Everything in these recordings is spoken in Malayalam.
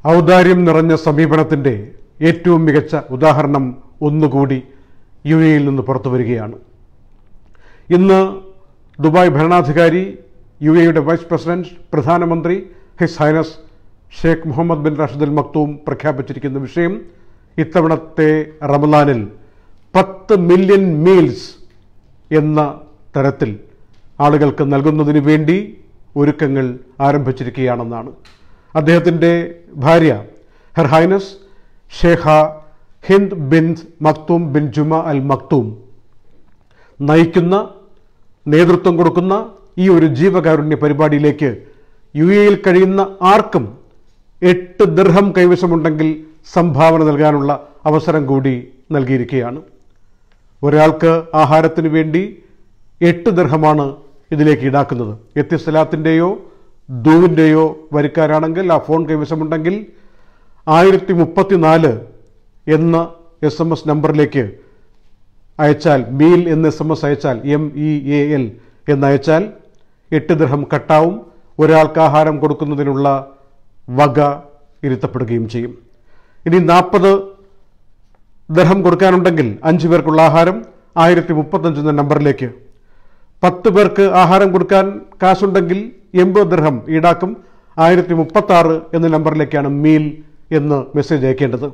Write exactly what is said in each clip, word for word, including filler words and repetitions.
ഔദാര്യം നിറഞ്ഞ സമീപനത്തിൻ്റെ ഏറ്റവും മികച്ച ഉദാഹരണം ഒന്നുകൂടി യു എയിൽ നിന്ന് പുറത്തു വരികയാണ്. ഇന്ന് ദുബായ് ഭരണാധികാരി, യു എയുടെ വൈസ് പ്രസിഡന്റ്, പ്രധാനമന്ത്രി his highness Sheikh Mohammed bin Rashid Al Maktoum പ്രഖ്യാപിച്ചിരിക്കുന്ന വിഷയം ഇത്തവണത്തെ റമദാനിൽ പത്ത് മില്യൺ മീൽസ് എന്ന തരത്തിൽ ആളുകൾക്ക് നൽകുന്നതിന് വേണ്ടി ഒരുക്കങ്ങൾ ആരംഭിച്ചിരിക്കുകയാണെന്നാണ്. അദ്ദേഹത്തിൻ്റെ ഭാര്യ her highness Sheikha Hind bin Maktoum bin Juma Al Maktoum നയിക്കുന്ന, നേതൃത്വം കൊടുക്കുന്ന ഈ ഒരു ജീവകാരുണ്യ പരിപാടിയിലേക്ക് യു എയിൽ കഴിയുന്ന ആർക്കും എട്ട് ദിർഹം കൈവശമുണ്ടെങ്കിൽ സംഭാവന നൽകാനുള്ള അവസരം കൂടി നൽകിയിരിക്കുകയാണ്. ഒരാൾക്ക് ആഹാരത്തിന് വേണ്ടി എട്ട് ദിർഹമാണ് ഇതിലേക്ക് ഈടാക്കുന്നത്. എത്തിസലാത്തിൻ്റെയോ ദൂവിൻ്റെയോ വരിക്കാരാണെങ്കിൽ ആ ഫോൺ കൈവശമുണ്ടെങ്കിൽ ആയിരത്തി മുപ്പത്തിനാല് എന്ന എസ് എം എസ് നമ്പറിലേക്ക് അയച്ചാൽ, മീൽ എന്ന് എസ് എം എസ് അയച്ചാൽ, എം ഇ എ എൽ എന്നയച്ചാൽ എട്ട് ദിർഹം കട്ടാവും. ഒരാൾക്ക് ആഹാരം കൊടുക്കുന്നതിനുള്ള വക ഇരുത്തപ്പെടുകയും ചെയ്യും. ഇനി നാൽപ്പത് ദിർഹം കൊടുക്കാനുണ്ടെങ്കിൽ അഞ്ച് പേർക്കുള്ള ആഹാരം ആയിരത്തി മുപ്പത്തഞ്ച് എന്ന നമ്പറിലേക്ക്. പത്ത് പേർക്ക് ആഹാരം കൊടുക്കാൻ കാശുണ്ടെങ്കിൽ എൺപത് ദിർഹം ഈടാക്കും. ആയിരത്തി മുപ്പത്തി ആറ് എന്ന നമ്പറിലേക്കാണ് മീൽ എന്ന് മെസ്സേജ് അയക്കേണ്ടത്.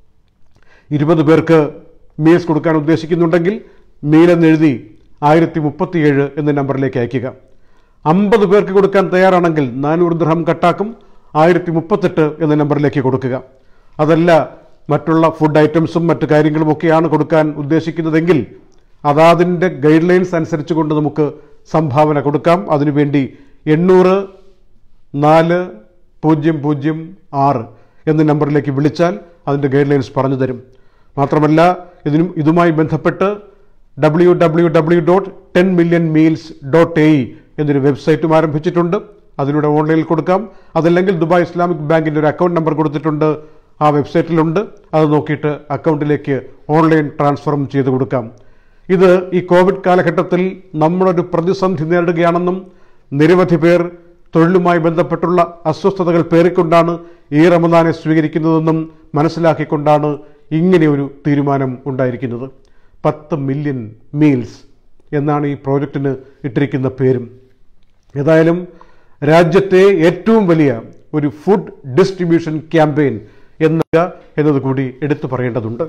ഇരുപത് പേർക്ക് മീൽസ് കൊടുക്കാൻ ഉദ്ദേശിക്കുന്നുണ്ടെങ്കിൽ മീൽ എന്നെഴുതി ആയിരത്തി മുപ്പത്തിയേഴ് എന്ന നമ്പറിലേക്ക് അയക്കുക. അമ്പത് പേർക്ക് കൊടുക്കാൻ തയ്യാറാണെങ്കിൽ നാനൂറ് ദിർഹം കട്ടാക്കും. ആയിരത്തി മുപ്പത്തെട്ട് എന്ന നമ്പറിലേക്ക് കൊടുക്കുക. അതല്ല, മറ്റുള്ള ഫുഡ് ഐറ്റംസും മറ്റു കാര്യങ്ങളുമൊക്കെയാണ് കൊടുക്കാൻ ഉദ്ദേശിക്കുന്നതെങ്കിൽ അതാതിൻ്റെ ഗൈഡ് ലൈൻസ് അനുസരിച്ച് കൊണ്ട് നമുക്ക് സംഭാവന കൊടുക്കാം. അതിനുവേണ്ടി എണ്ണൂറ് നാല് പൂജ്യം പൂജ്യം ആറ് എന്ന നമ്പറിലേക്ക് വിളിച്ചാൽ അതിൻ്റെ ഗൈഡ് ലൈൻസ് പറഞ്ഞു തരും. മാത്രമല്ല, ഇതിനും ഇതുമായി ബന്ധപ്പെട്ട് W W W dot ten million meals dot A E എന്നൊരു വെബ്സൈറ്റും ആരംഭിച്ചിട്ടുണ്ട്. അതിലൂടെ ഓൺലൈനിൽ കൊടുക്കാം. അതല്ലെങ്കിൽ ദുബായ് ഇസ്ലാമിക് ബാങ്കിൻ്റെ ഒരു അക്കൗണ്ട് നമ്പർ കൊടുത്തിട്ടുണ്ട്, ആ വെബ്സൈറ്റിലുണ്ട്. അത് നോക്കിയിട്ട് അക്കൗണ്ടിലേക്ക് ഓൺലൈൻ ട്രാൻസ്ഫറും ചെയ്ത് കൊടുക്കാം. ഇത് ഈ കോവിഡ് കാലഘട്ടത്തിൽ നമ്മളൊരു പ്രതിസന്ധി നേരിടുകയാണെന്നും നിരവധി പേർ തൊഴിലുമായി ബന്ധപ്പെട്ടുള്ള അസ്വസ്ഥതകൾ പേറിക്കൊണ്ടാണ് ഈ റമദാനെ സ്വീകരിക്കുന്നതെന്നും മനസ്സിലാക്കിക്കൊണ്ടാണ് ഇങ്ങനെയൊരു തീരുമാനം ഉണ്ടായിരിക്കുന്നത്. പത്ത് മില്യൺ മീൽസ് എന്നാണ് ഈ പ്രോജക്റ്റിന് ഇട്ടിരിക്കുന്ന പേരും. ഏതായാലും രാജ്യത്തെ ഏറ്റവും വലിയ ഒരു ഫുഡ് ഡിസ്ട്രിബ്യൂഷൻ ക്യാമ്പയിൻ എന്ന എന്നത് കൂടി എടുത്തു പറയേണ്ടതുണ്ട്.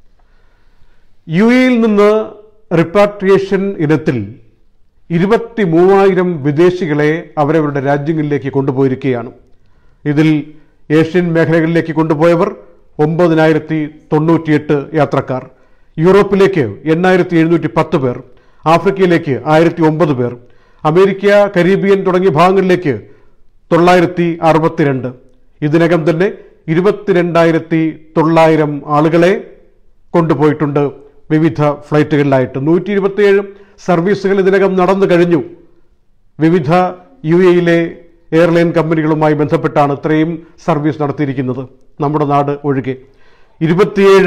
യു എയിൽ നിന്ന് റിപ്പാട്രിയേഷൻ ഇനത്തിൽ ഇരുപത്തി മൂവായിരം വിദേശികളെ അവരവരുടെ രാജ്യങ്ങളിലേക്ക് കൊണ്ടുപോയിരിക്കുകയാണ്. ഇതിൽ ഏഷ്യൻ മേഖലകളിലേക്ക് കൊണ്ടുപോയവർ ഒമ്പതിനായിരത്തി തൊണ്ണൂറ്റിയെട്ട് യാത്രക്കാർ, യൂറോപ്പിലേക്ക് എണ്ണായിരത്തി എഴുന്നൂറ്റി പത്ത് പേർ, ആഫ്രിക്കയിലേക്ക് ആയിരത്തി ഒമ്പത് പേർ, അമേരിക്ക, കരീബിയൻ തുടങ്ങിയ ഭാഗങ്ങളിലേക്ക് തൊള്ളായിരത്തി അറുപത്തിരണ്ട്. ഇതിനകം തന്നെ ഇരുപത്തിരണ്ടായിരത്തി തൊള്ളായിരം ആളുകളെ കൊണ്ടുപോയിട്ടുണ്ട് വിവിധ ഫ്ലൈറ്റുകളിലായിട്ട്. നൂറ്റി ഇരുപത്തിയേഴ് സർവീസുകൾ ഇതിനകം നടന്നു കഴിഞ്ഞു. വിവിധ യു എയിലെ എയർലൈൻ കമ്പനികളുമായി ബന്ധപ്പെട്ടാണ് ഇത്രയും സർവീസ് നടത്തിയിരിക്കുന്നത്, നമ്മുടെ നാട് ഒഴികെ. ഇരുപത്തിയേഴ്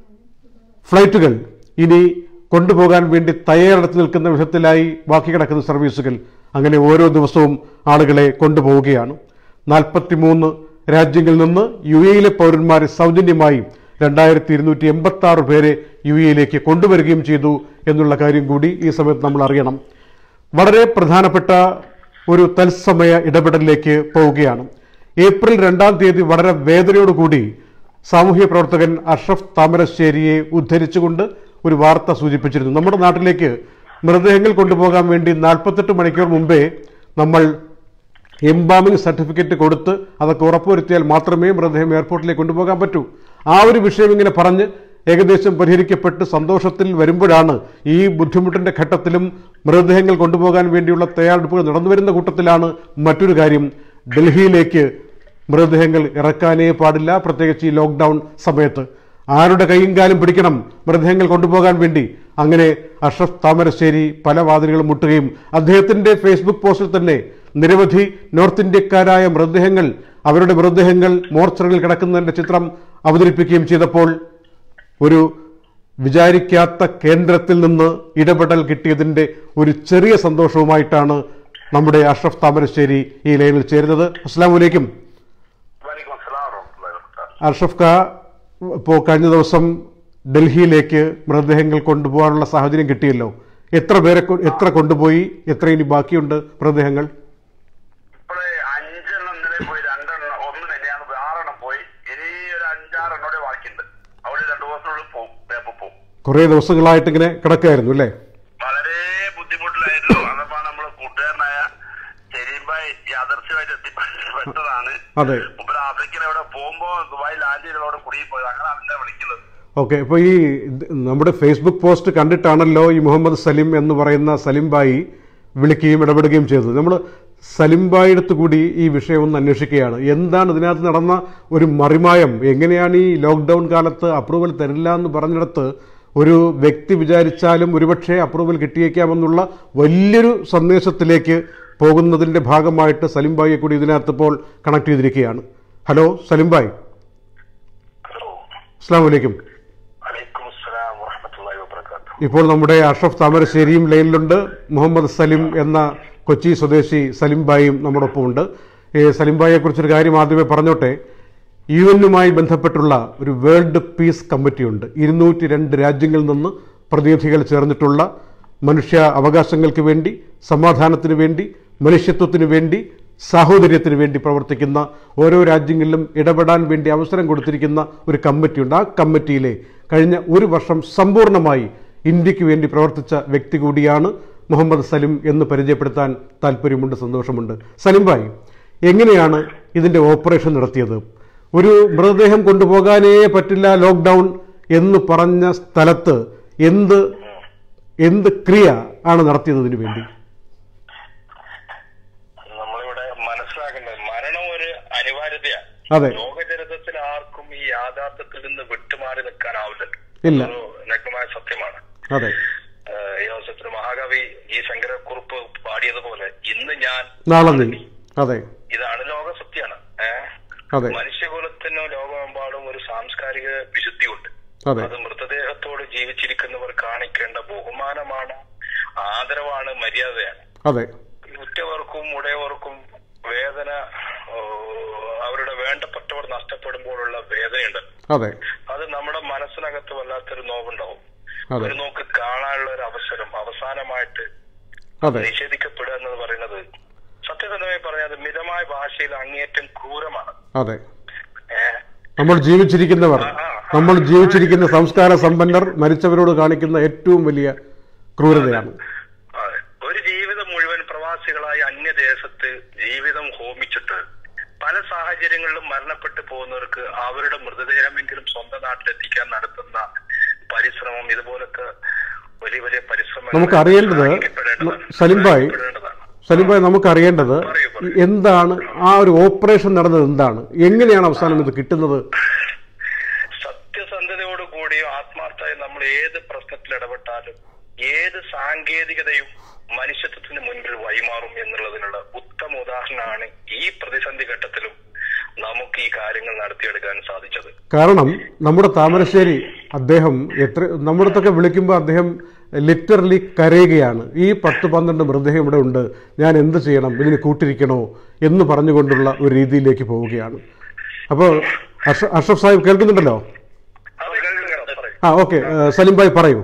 ഫ്ലൈറ്റുകൾ ഇനി കൊണ്ടുപോകാൻ വേണ്ടി തയ്യാറെടുത്ത് നിൽക്കുന്ന വിധത്തിലായി ബാക്കി കിടക്കുന്ന സർവീസുകൾ. അങ്ങനെ ഓരോ ദിവസവും ആളുകളെ കൊണ്ടുപോവുകയാണ്. നാൽപ്പത്തി മൂന്ന് രാജ്യങ്ങളിൽ നിന്ന് യു എയിലെ പൗരന്മാരെ സൗജന്യമായി രണ്ടായിരത്തി ഇരുന്നൂറ്റി എൺപത്തി ആറ് പേരെ യു എയിലേക്ക് കൊണ്ടുവരികയും ചെയ്തു എന്നുള്ള കാര്യം കൂടി ഈ സമയത്ത് നമ്മൾ അറിയണം. വളരെ പ്രധാനപ്പെട്ട ഒരു തത്സമയ ഇടപെടലിലേക്ക് പോവുകയാണ്. ഏപ്രിൽ രണ്ടാം തീയതി വളരെ വേദനയോടുകൂടി സാമൂഹ്യ പ്രവർത്തകൻ അഷ്റഫ് താമരശ്ശേരിയെ ഉദ്ധരിച്ചുകൊണ്ട് ഒരു വാർത്ത സൂചിപ്പിച്ചിരുന്നു. നമ്മുടെ നാട്ടിലേക്ക് മൃതദേഹങ്ങൾ കൊണ്ടുപോകാൻ വേണ്ടി നാൽപ്പത്തെട്ട് മണിക്കൂർ മുമ്പേ നമ്മൾ എംബാമിംഗ് സർട്ടിഫിക്കറ്റ് കൊടുത്ത് അതൊക്കെ ഉറപ്പുവരുത്തിയാൽ മാത്രമേ മൃതദേഹം എയർപോർട്ടിലേക്ക് കൊണ്ടുപോകാൻ പറ്റൂ. ആ ഒരു വിഷയം ഇങ്ങനെ പറഞ്ഞ് ഏകദേശം പരിഹരിക്കപ്പെട്ട് സന്തോഷത്തിൽ വരുമ്പോഴാണ് ഈ ബുദ്ധിമുട്ടിൻ്റെ ഘട്ടത്തിലും മൃതദേഹങ്ങൾ കൊണ്ടുപോകാൻ വേണ്ടിയുള്ള തയ്യാറെടുപ്പുകൾ നടന്നു വരുന്ന കൂട്ടത്തിലാണ് മറ്റൊരു കാര്യം. ഡൽഹിയിലേക്ക് മൃതദേഹങ്ങൾ ഇറക്കാനേ പാടില്ല, പ്രത്യേകിച്ച് ഈ ലോക്ക്ഡൗൺ സമയത്ത്. ആരുടെ കൈയും കാലും പിടിക്കണം മൃതദേഹങ്ങൾ കൊണ്ടുപോകാൻ വേണ്ടി. അങ്ങനെ അഷ്റഫ് താമരശ്ശേരി പല വാതിലുകളും മുട്ടുകയും അദ്ദേഹത്തിൻ്റെ ഫേസ്ബുക്ക് പോസ്റ്റിൽ തന്നെ നിരവധി നോർത്ത് ഇന്ത്യക്കാരായ മൃതദേഹങ്ങൾ, അവരുടെ മൃതദേഹങ്ങൾ മോർച്ചറിയിൽ കിടക്കുന്നതിൻ്റെ ചിത്രം അവതരിപ്പിക്കുകയും ചെയ്തപ്പോൾ ഒരു വിചാരിക്കാത്ത കേന്ദ്രത്തിൽ നിന്ന് ഇടപെടൽ കിട്ടിയതിൻ്റെ ഒരു ചെറിയ സന്തോഷവുമായിട്ടാണ് നമ്മുടെ അഷ്റഫ് താമരശ്ശേരി ഈ ലൈനിൽ ചേരുന്നത്. അസ്സലാമു അലൈക്കും. അഷ്റഫ് ഖാ ഇപ്പോൾ കഴിഞ്ഞ ദിവസം ഡൽഹിയിലേക്ക് മൃതദേഹങ്ങൾ കൊണ്ടുപോകാനുള്ള സാഹചര്യം കിട്ടിയല്ലോ. എത്ര പേരെ എത്ര കൊണ്ടുപോയി, എത്ര ഇനി ബാക്കിയുണ്ട് മൃതദേഹങ്ങൾ? അഞ്ചെണ്ണം ഇന്നലെ പോയി, രണ്ടെണ്ണം ഒന്ന് തന്നെയാണ്, ആറെണ്ണം പോയി. ഇനി ഒരു അഞ്ചാറെണ്ണോടെ ബാക്കിയുണ്ട്. അവിടെ രണ്ടു ദിവസത്തിനുള്ളിൽ പോകും, പേപ്പർ പോകും. കുറെ ദിവസങ്ങളായിട്ട് ഇങ്ങനെ കിടക്കുകയായിരുന്നു അല്ലേ? വളരെ ബുദ്ധിമുട്ടിലായിരുന്നു. അതപ്പോ നമ്മള് കൂട്ടുകാരനായ സെലീംഭായ് യാദർശ്യമായിട്ട് എത്തിപ്പെട്ടതാണ്. അതെ, മുമ്പ് ആഫ്രിക്കയിൽ അവിടെ പോകുമ്പോ ദുബായ് ലാൻഡ് ചെയ്തവിടെ കുടുങ്ങി പോയത്. അങ്ങനെ അതിനെ വിളിക്കുന്നത്. ഓക്കെ, ഇപ്പോൾ ഈ നമ്മുടെ ഫേസ്ബുക്ക് പോസ്റ്റ് കണ്ടിട്ടാണല്ലോ ഈ മുഹമ്മദ് സലിം എന്ന് പറയുന്ന സലിംഭായി വിളിക്കുകയും ഇടപെടുകയും ചെയ്തത്. നമ്മൾ സലിംഭായി അടുത്ത് കൂടി ഈ വിഷയം ഒന്ന് അന്വേഷിക്കുകയാണ്. എന്താണ് ഇതിനകത്ത് നടന്ന ഒരു മറിമായം? എങ്ങനെയാണ് ഈ ലോക്ക്ഡൌൺ കാലത്ത് അപ്രൂവൽ തരില്ല എന്ന് പറഞ്ഞിടത്ത് ഒരു വ്യക്തി വിചാരിച്ചാലും ഒരുപക്ഷെ അപ്രൂവൽ കിട്ടിയേക്കാമെന്നുള്ള വലിയൊരു സന്ദേശത്തിലേക്ക് പോകുന്നതിൻ്റെ ഭാഗമായിട്ട് സലിംഭായിയെ കൂടി ഇതിനകത്ത് ഇപ്പോൾ കണക്ട് ചെയ്തിരിക്കുകയാണ്. ഹലോ സലിംഭായ്, അസ്സലാമു അലൈക്കും. ഇപ്പോൾ നമ്മുടെ അഷ്റഫ് താമരശ്ശേരിയും ലൈനിലുണ്ട്. മുഹമ്മദ് സലിം എന്ന കൊച്ചി സ്വദേശി സലിംഭായും നമ്മോടൊപ്പം ഉണ്ട്. സലിംഭായിയെ കുറിച്ചൊരു കാര്യം ആദ്യമേ പറഞ്ഞോട്ടെ. യു എന്നുമായി ബന്ധപ്പെട്ടുള്ള ഒരു വേൾഡ് പീസ് കമ്മിറ്റിയുണ്ട്. ഇരുന്നൂറ്റി രണ്ട് രാജ്യങ്ങളിൽ നിന്ന് പ്രതിനിധികൾ ചേർന്നിട്ടുള്ള മനുഷ്യ അവകാശങ്ങൾക്ക് വേണ്ടി, സമാധാനത്തിന് വേണ്ടി, മനുഷ്യത്വത്തിന് വേണ്ടി, സാഹോദര്യത്തിന് വേണ്ടി പ്രവർത്തിക്കുന്ന, ഓരോ രാജ്യങ്ങളിലും ഇടപെടാൻ വേണ്ടി അവസരം കൊടുത്തിരിക്കുന്ന ഒരു കമ്മിറ്റിയുണ്ട്. ആ കമ്മിറ്റിയിലെ കഴിഞ്ഞ ഒരു വർഷം സമ്പൂർണ്ണമായി ഇന്ത്യക്ക് വേണ്ടി പ്രവർത്തിച്ച വ്യക്തി കൂടിയാണ് മുഹമ്മദ് സലിം എന്ന് പരിചയപ്പെടുത്താൻ താല്പര്യമുണ്ട്, സന്തോഷമുണ്ട്. സലിംഭായ്, എങ്ങനെയാണ് ഇതിൻ്റെ ഓപ്പറേഷൻ നടത്തിയത്? ഒരു മൃതദേഹം കൊണ്ടുപോകാനേ പറ്റില്ല ലോക്ക്ഡൗൺ എന്ന് പറഞ്ഞ സ്ഥലത്ത് എന്ത് എന്ത് ക്രിയ ആണ് നടത്തിയത് ഇതിനു വേണ്ടി? നമ്മളിവിടെ മനസ്സിലാക്കേണ്ടത് മരണം ഒരു അനിവാര്യതയാണ്. അതെ, ലോകചരിത്രത്തിൽ ആർക്കും ഈ യാഥാർത്ഥ്യത്തിൽ നിന്ന് വിട്ടുമാറി നിൽക്കാനാവില്ല. ഇല്ല, നഗ്നമായ സത്യമാണ്. അതെ. ഈ അവസരത്തിൽ മഹാകവി ഈ ശങ്കരക്കുറുപ്പ് പാടിയതുപോലെ ഇന്ന് ഞാൻ നാളെ നീ, അതെ, ഇതാണ് ലോക സത്യമാണ്. അതെ, മനുഷ്യകുലത്തിന് ലോകമെമ്പാടും ഒരു സാംസ്കാരിക വിശുദ്ധിയുണ്ട്. അതെ, അത് മൃതദേഹത്തോട് ജീവിച്ചിരിക്കുന്നവർ കാണിക്കേണ്ട ബഹുമാനമാണ്, ആദരവാണ്, മര്യാദയാണ്. അതെ, ഉറ്റവർക്കും ഉടയവർക്കും വേദന, അവരുടെ വേണ്ടപ്പെട്ടവർ നഷ്ടപ്പെടുമ്പോഴുള്ള വേദനയുണ്ട്. അതെ, അത് നമ്മുടെ മനസ്സിനകത്ത് വല്ലാത്തൊരു നോവുണ്ടാവും. അതെ, ഒരു നോക്ക് കാണാനുള്ള ഒരു അവസരം അവസാനമായിട്ട് അതെ, നിഷേധിക്കപ്പെടുക എന്നത് പറയുന്നത് സത്യസന്ധമായി പറഞ്ഞാൽ മിതമായ ഭാഷയിൽ അങ്ങേയറ്റം ക്രൂരമാണ്. അതെ. നമ്മൾ ജീവിച്ചിരിക്കുന്നവർ, നമ്മൾ ജീവിച്ചിരിക്കുന്ന സംസ്കാര സമ്പന്നർ മരിച്ചവരോട് കാണിക്കുന്ന ഏറ്റവും വലിയ ക്രൂരതയാണ്. ഒരു ജീവിതം മുഴുവൻ പ്രവാസികളായി അന്യദേശത്ത് ജീവിതം ഹോമിച്ചിട്ട് പല സാഹചര്യങ്ങളിലും മരണപ്പെട്ടു പോകുന്നവർക്ക് അവരുടെ മൃതദേഹമെങ്കിലും സ്വന്തം നാട്ടിലെത്തിക്കാൻ നടത്തുന്ന പരിശ്രമം, ഇതുപോലൊക്കെ വലിയ വലിയ പരിശ്രമം നമുക്കറിയേണ്ടത് സലിംഭായ് സലിംഭായ് നമുക്കറിയേണ്ടത് എന്താണ് ആ ഒരു ഓപ്പറേഷൻ നടന്നത്, എന്താണ്, എങ്ങനെയാണ് അവസാനം ഇത് കിട്ടുന്നത്? സത്യസന്ധതയോട് കൂടിയും ആത്മാർത്ഥമായി നമ്മൾ ഏത് പ്രശ്നത്തിൽ ഇടപെട്ടാലും ഏത് സാങ്കേതികതയും മനുഷ്യത്വത്തിന് മുൻപിൽ വഴിമാറും എന്നുള്ളതിനുള്ള ഉത്തമ ഉദാഹരണമാണ് ഈ പ്രതിസന്ധി ഘട്ടത്തിലും നമുക്ക് ഈ കാര്യങ്ങൾ നടത്തിയെടുക്കാൻ സാധിച്ചത്. കാരണം നമ്മുടെ താമരശ്ശേരി അദ്ദേഹം എത്ര നമ്മുടെത്തൊക്കെ വിളിക്കുമ്പോൾ അദ്ദേഹം ലിറ്ററലി കരയുകയാണ്. ഈ പത്ത് പന്ത്രണ്ട് മൃതദേഹം ഇവിടെ ഉണ്ട്, ഞാൻ എന്ത് ചെയ്യണം, ഇതിന് കൂട്ടിരിക്കണോ എന്ന് പറഞ്ഞുകൊണ്ടുള്ള ഒരു രീതിയിലേക്ക് പോവുകയാണ്. അപ്പോൾ അഷ്റഫ് സാഹിബ് കേൾക്കുന്നുണ്ടല്ലോ? ആ, ഓക്കെ. സലിംഭായ് പറയൂ.